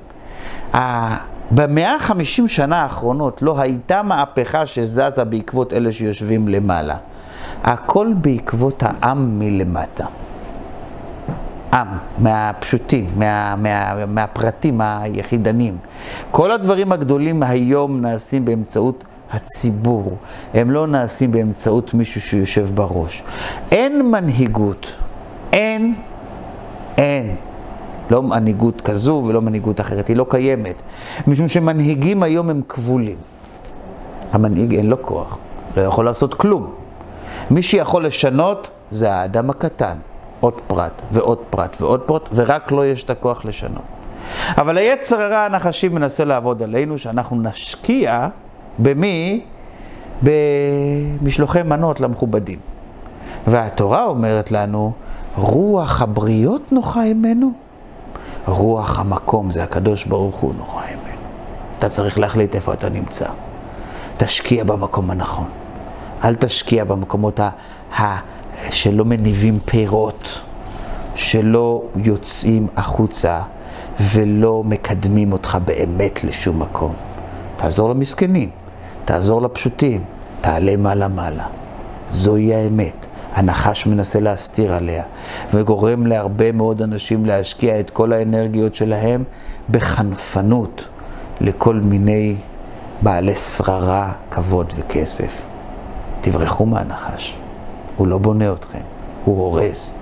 במאה ה-חמישים שנה האחרונות לא הייתה מהפכה שזזה בעקבות אלה שיושבים למעלה. הכל בעקבות העם מלמטה. עם, מהפשוטים, מה, מה, מהפרטים היחידנים. כל הדברים הגדולים היום נעשים באמצעות הציבור. הם לא נעשים באמצעות מישהו שיושב בראש. אין מנהיגות. אין, אין. לא מנהיגות כזו ולא מנהיגות אחרת. היא לא קיימת. משום שמנהיגים היום הם כבולים. המנהיג אין לו כוח. לא יכול לעשות כלום. מי שיכול לשנות זה האדם הקטן. עוד פרט ועוד פרט ועוד פרט, ורק לא יש את הכוח לשנות. אבל היצר הרע הנחשי מנסה לעבוד עלינו, שאנחנו נשקיע במי? במשלוחי מנות למכובדים. והתורה אומרת לנו, רוח הבריות נוחה ממנו, רוח המקום, זה הקדוש ברוך הוא, נוחה ממנו. אתה צריך להחליט איפה אתה נמצא. תשקיע במקום הנכון. אל תשקיע במקומות ה... ה שלא מניבים פירות, שלא יוצאים החוצה ולא מקדמים אותך באמת לשום מקום. תעזור למסכנים, תעזור לפשוטים, תעלה מעלה מעלה. זוהי האמת. הנחש מנסה להסתיר עליה, וגורם להרבה מאוד אנשים להשקיע את כל האנרגיות שלהם בחנפנות לכל מיני בעלי שררה, כבוד וכסף. תברחו מהנחש, הוא לא בונה אתכם, הוא הורס.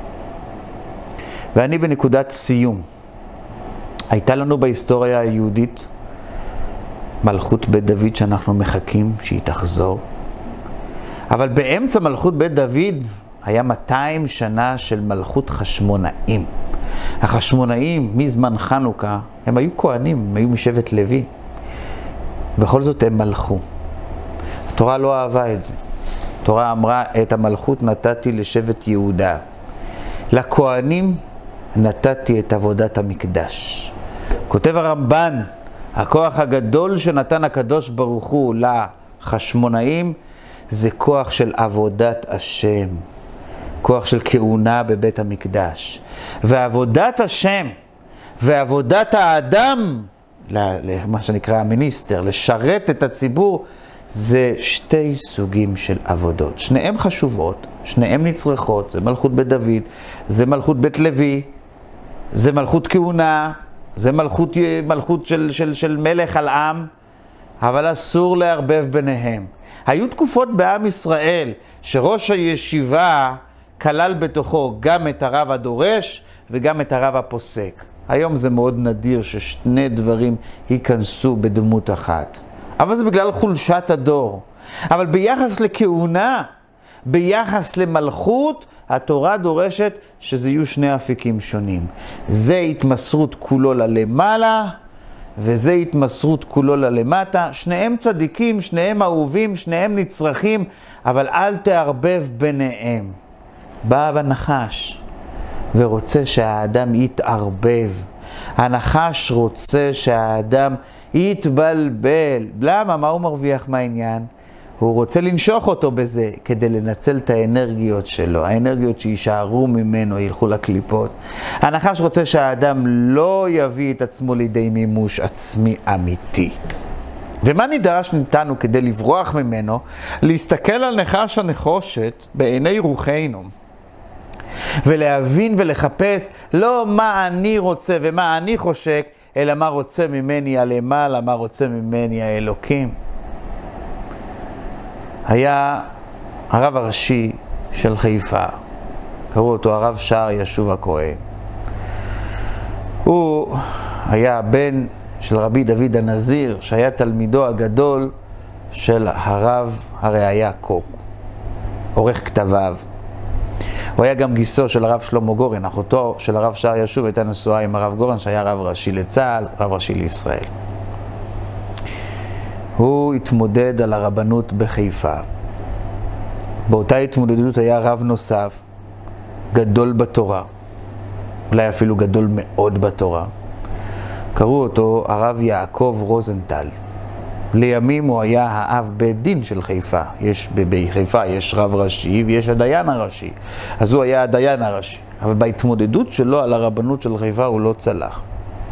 ואני בנקודת סיום. הייתה לנו בהיסטוריה היהודית מלכות בית דוד שאנחנו מחכים שהיא תחזור. אבל באמצע מלכות בית דוד היה מאתיים שנה של מלכות חשמונאים. החשמונאים מזמן חנוכה, הם היו כהנים, הם היו משבט לוי. בכל זאת הם מלכו. התורה לא אהבה את זה. התורה אמרה, את המלכות נתתי לשבט יהודה. לכהנים נתתי את עבודת המקדש. כותב הרמב"ן, הכוח הגדול שנתן הקדוש ברוך הוא לחשמונאים, זה כוח של עבודת השם. כוח של כהונה בבית המקדש. ועבודת השם ועבודת האדם, למה שנקרא המיניסטר, לשרת את הציבור, זה שתי סוגים של עבודות. שניהם חשובות, שניהם נצרכות, זה מלכות בית דוד, זה מלכות בית לוי, זה מלכות כהונה, זה מלכות, מלכות של, של, של מלך על עם, אבל אסור לערבב ביניהם. היו תקופות בעם ישראל שראש הישיבה כלל בתוכו גם את הרב הדורש וגם את הרב הפוסק. היום זה מאוד נדיר ששני דברים ייכנסו בדמות אחת. אבל זה בגלל חולשת הדור. אבל ביחס לכהונה, ביחס למלכות, התורה דורשת שזה יהיו שני אפיקים שונים. זה התמסרות כולו ללמעלה, וזה התמסרות כולו ללמטה. שניהם צדיקים, שניהם אהובים, שניהם נצרכים, אבל אל תערבב ביניהם. בא הנחש ורוצה שהאדם יתערבב. הנחש רוצה שהאדם יתבלבל. למה? מה הוא מרוויח מהעניין? הוא רוצה לנשוך אותו בזה כדי לנצל את האנרגיות שלו. האנרגיות שישארו ממנו ילכו לקליפות. הנחש רוצה שהאדם לא יביא את עצמו לידי מימוש עצמי אמיתי. ומה נדרש ניתנו כדי לברוח ממנו? להסתכל על נחש הנחושת בעיני רוחנו. ולהבין ולחפש לא מה אני רוצה ומה אני חושק, אלא מה רוצה ממני הלמעלה, מה רוצה ממני האלוקים. היה הרב הראשי של חיפה, קראו אותו הרב שער ישוב הכהן. הוא היה בן של רבי דוד הנזיר, שהיה תלמידו הגדול של הרב הראיה קוק, עורך כתביו. הוא היה גם גיסו של הרב שלמה גורן, אחותו של הרב שער ישוב הייתה נשואה עם הרב גורן, שהיה רב ראשי לצה"ל, רב ראשי לישראל. הוא התמודד על הרבנות בחיפה. באותה התמודדות היה רב נוסף, גדול בתורה, אולי אפילו גדול מאוד בתורה. קראו אותו הרב יעקב רוזנטל. לימים הוא היה האב בית דין של חיפה. יש, בחיפה יש רב ראשי ויש הדיין הראשי. אז הוא היה הדיין הראשי. אבל בהתמודדות שלו על הרבנות של חיפה הוא לא צלח.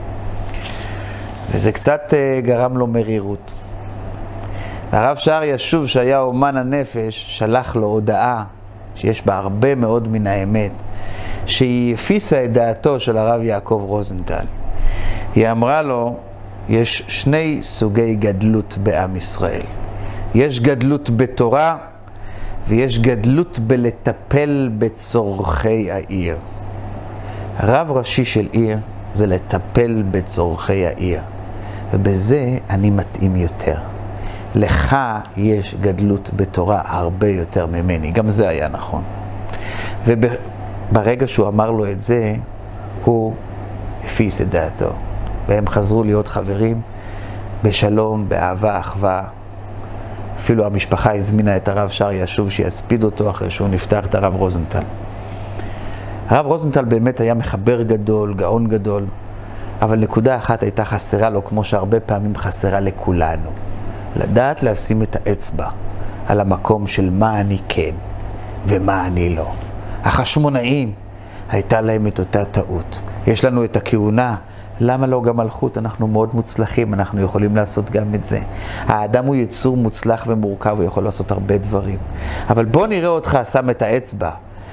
וזה קצת גרם לו מרירות. הרב שער ישוב שהיה אומן הנפש שלח לו הודעה שיש בה הרבה מאוד מן האמת, שהיא הפיסה את דעתו של הרב יעקב רוזנטל. היא אמרה לו, יש שני סוגי גדלות בעם ישראל. יש גדלות בתורה ויש גדלות בלטפל בצורכי העיר. רב ראשי של עיר זה לטפל בצורכי העיר, ובזה אני מתאים יותר. לך יש גדלות בתורה הרבה יותר ממני. גם זה היה נכון. וברגע שהוא אמר לו את זה, הוא הפיס את דעתו. והם חזרו להיות חברים בשלום, באהבה, אחווה. אפילו המשפחה הזמינה את הרב שער ישוב שיספיד אותו אחרי שהוא נפתח את הרב רוזנטל. הרב רוזנטל באמת היה מחבר גדול, גאון גדול, אבל נקודה אחת הייתה חסרה לו, כמו שהרבה פעמים חסרה לכולנו. לדעת לשים את האצבע על המקום של מה אני כן ומה אני לא. החשמונאים הייתה להם את אותה טעות. יש לנו את הכהונה, למה לא גם מלכות? אנחנו מאוד מוצלחים, אנחנו יכולים לעשות גם את זה. האדם הוא יצור מוצלח ומורכב, הוא יכול לעשות הרבה דברים. אבל בוא נראה אותך שם את האצבע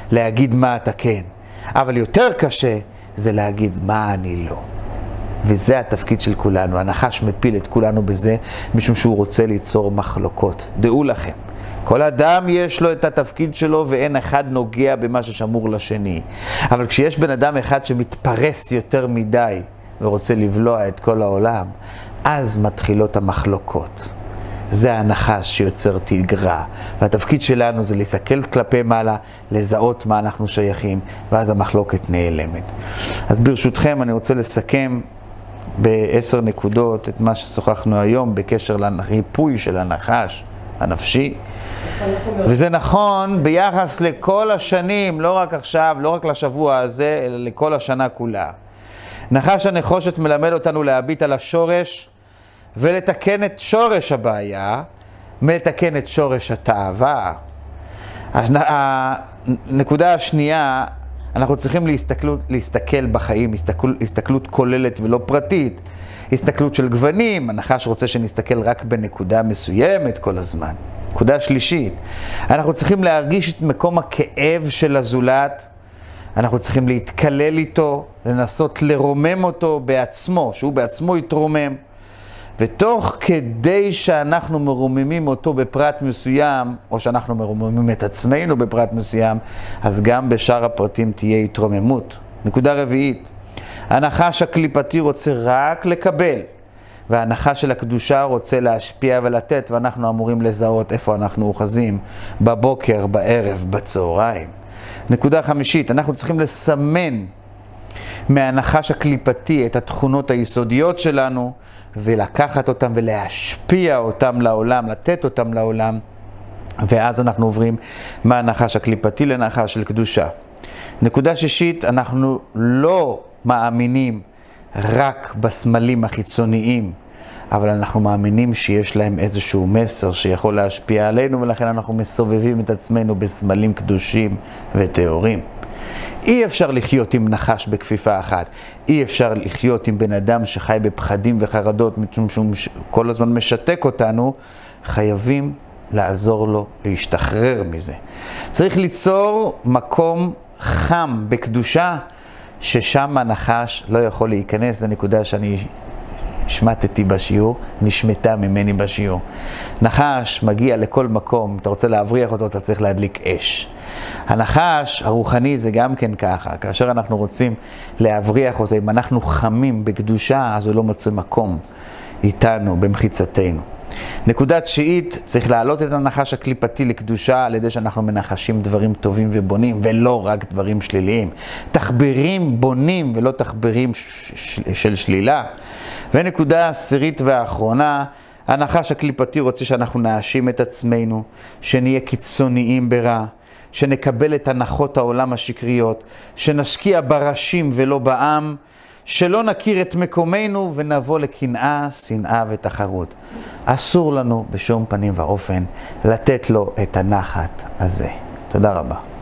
להגיד מה אתה כן. אבל יותר קשה זה להגיד מה אני לא. וזה התפקיד של כולנו. הנחש מפיל את כולנו בזה, משום שהוא רוצה ליצור מחלוקות. דעו לכם, כל אדם יש לו את התפקיד שלו, ואין אחד נוגע במה ששמור לשני. אבל כשיש בן אדם אחד שמתפרס יותר מדי, ורוצה לבלוע את כל העולם, אז מתחילות המחלוקות. זה הנחש שיוצר תגרה, והתפקיד שלנו זה להסתכל כלפי מעלה, לזהות מה אנחנו שייכים, ואז המחלוקת נעלמת. אז ברשותכם אני רוצה לסכם בעשר נקודות את מה ששוחחנו היום בקשר לריפוי של הנחש הנפשי. וזה נכון ביחס לכל השנים, לא רק עכשיו, לא רק לשבוע הזה, אלא לכל השנה כולה. נחש הנחושת מלמד אותנו להביט על השורש ולתקן את שורש הבעיה, מלתקן את שורש התאווה. הנקודה השנייה, אנחנו צריכים להסתכל, להסתכל בחיים, הסתכל, הסתכלות כוללת ולא פרטית, הסתכלות של גוונים. הנחש רוצה שנסתכל רק בנקודה מסוימת כל הזמן. נקודה שלישית, אנחנו צריכים להרגיש את מקום הכאב של הזולת, אנחנו צריכים להתקלל איתו, לנסות לרומם אותו בעצמו, שהוא בעצמו יתרומם. ותוך כדי שאנחנו מרוממים אותו בפרט מסוים, או שאנחנו מרוממים את עצמנו בפרט מסוים, אז גם בשאר הפרטים תהיה התרוממות. נקודה רביעית, הנחש הקליפתי רוצה רק לקבל, וההנחה של הקדושה רוצה להשפיע ולתת, ואנחנו אמורים לזהות איפה אנחנו אוחזים, בבוקר, בערב, בצהריים. נקודה חמישית, אנחנו צריכים לסמן מהנחש הקליפתי את התכונות היסודיות שלנו, ולקחת אותם ולהשפיע אותם לעולם, לתת אותם לעולם, ואז אנחנו עוברים מהנחש הקליפתי לנחש של קדושה. נקודה שישית, אנחנו לא מאמינים רק בסמלים החיצוניים, אבל אנחנו מאמינים שיש להם איזשהו מסר שיכול להשפיע עלינו, ולכן אנחנו מסובבים את עצמנו בסמלים קדושים וטהורים. אי אפשר לחיות עם נחש בכפיפה אחת. אי אפשר לחיות עם בן אדם שחי בפחדים וחרדות, משום שהוא כל הזמן משתק אותנו. חייבים לעזור לו להשתחרר מזה. צריך ליצור מקום חם בקדושה, ששם הנחש לא יכול להיכנס. זו נקודה שאני השמטתי בשיעור, נשמטה ממני בשיעור. נחש מגיע לכל מקום, אתה רוצה להבריח אותו, אתה צריך להדליק אש. הנחש הרוחני זה גם כן ככה, כאשר אנחנו רוצים להבריח אותו, אם אנחנו חמים בקדושה, אז הוא לא מוצא מקום איתנו, במחיצתנו. נקודה תשיעית, צריך להעלות את הנחש הקליפתי לקדושה על ידי שאנחנו מנחשים דברים טובים ובונים, ולא רק דברים שליליים. תחבירים בונים ולא תחבירים ש- של שלילה. ונקודה עשירית והאחרונה, הנחש הקליפתי רוצה שאנחנו נאשים את עצמנו, שנהיה קיצוניים ברע, שנקבל את הנחות העולם השקריות, שנשקיע בראשים ולא בעם, שלא נכיר את מקומנו ונבוא לקנאה, שנאה ותחרות. אסור לנו בשום פנים ואופן לתת לו את הנחת הזה. תודה רבה.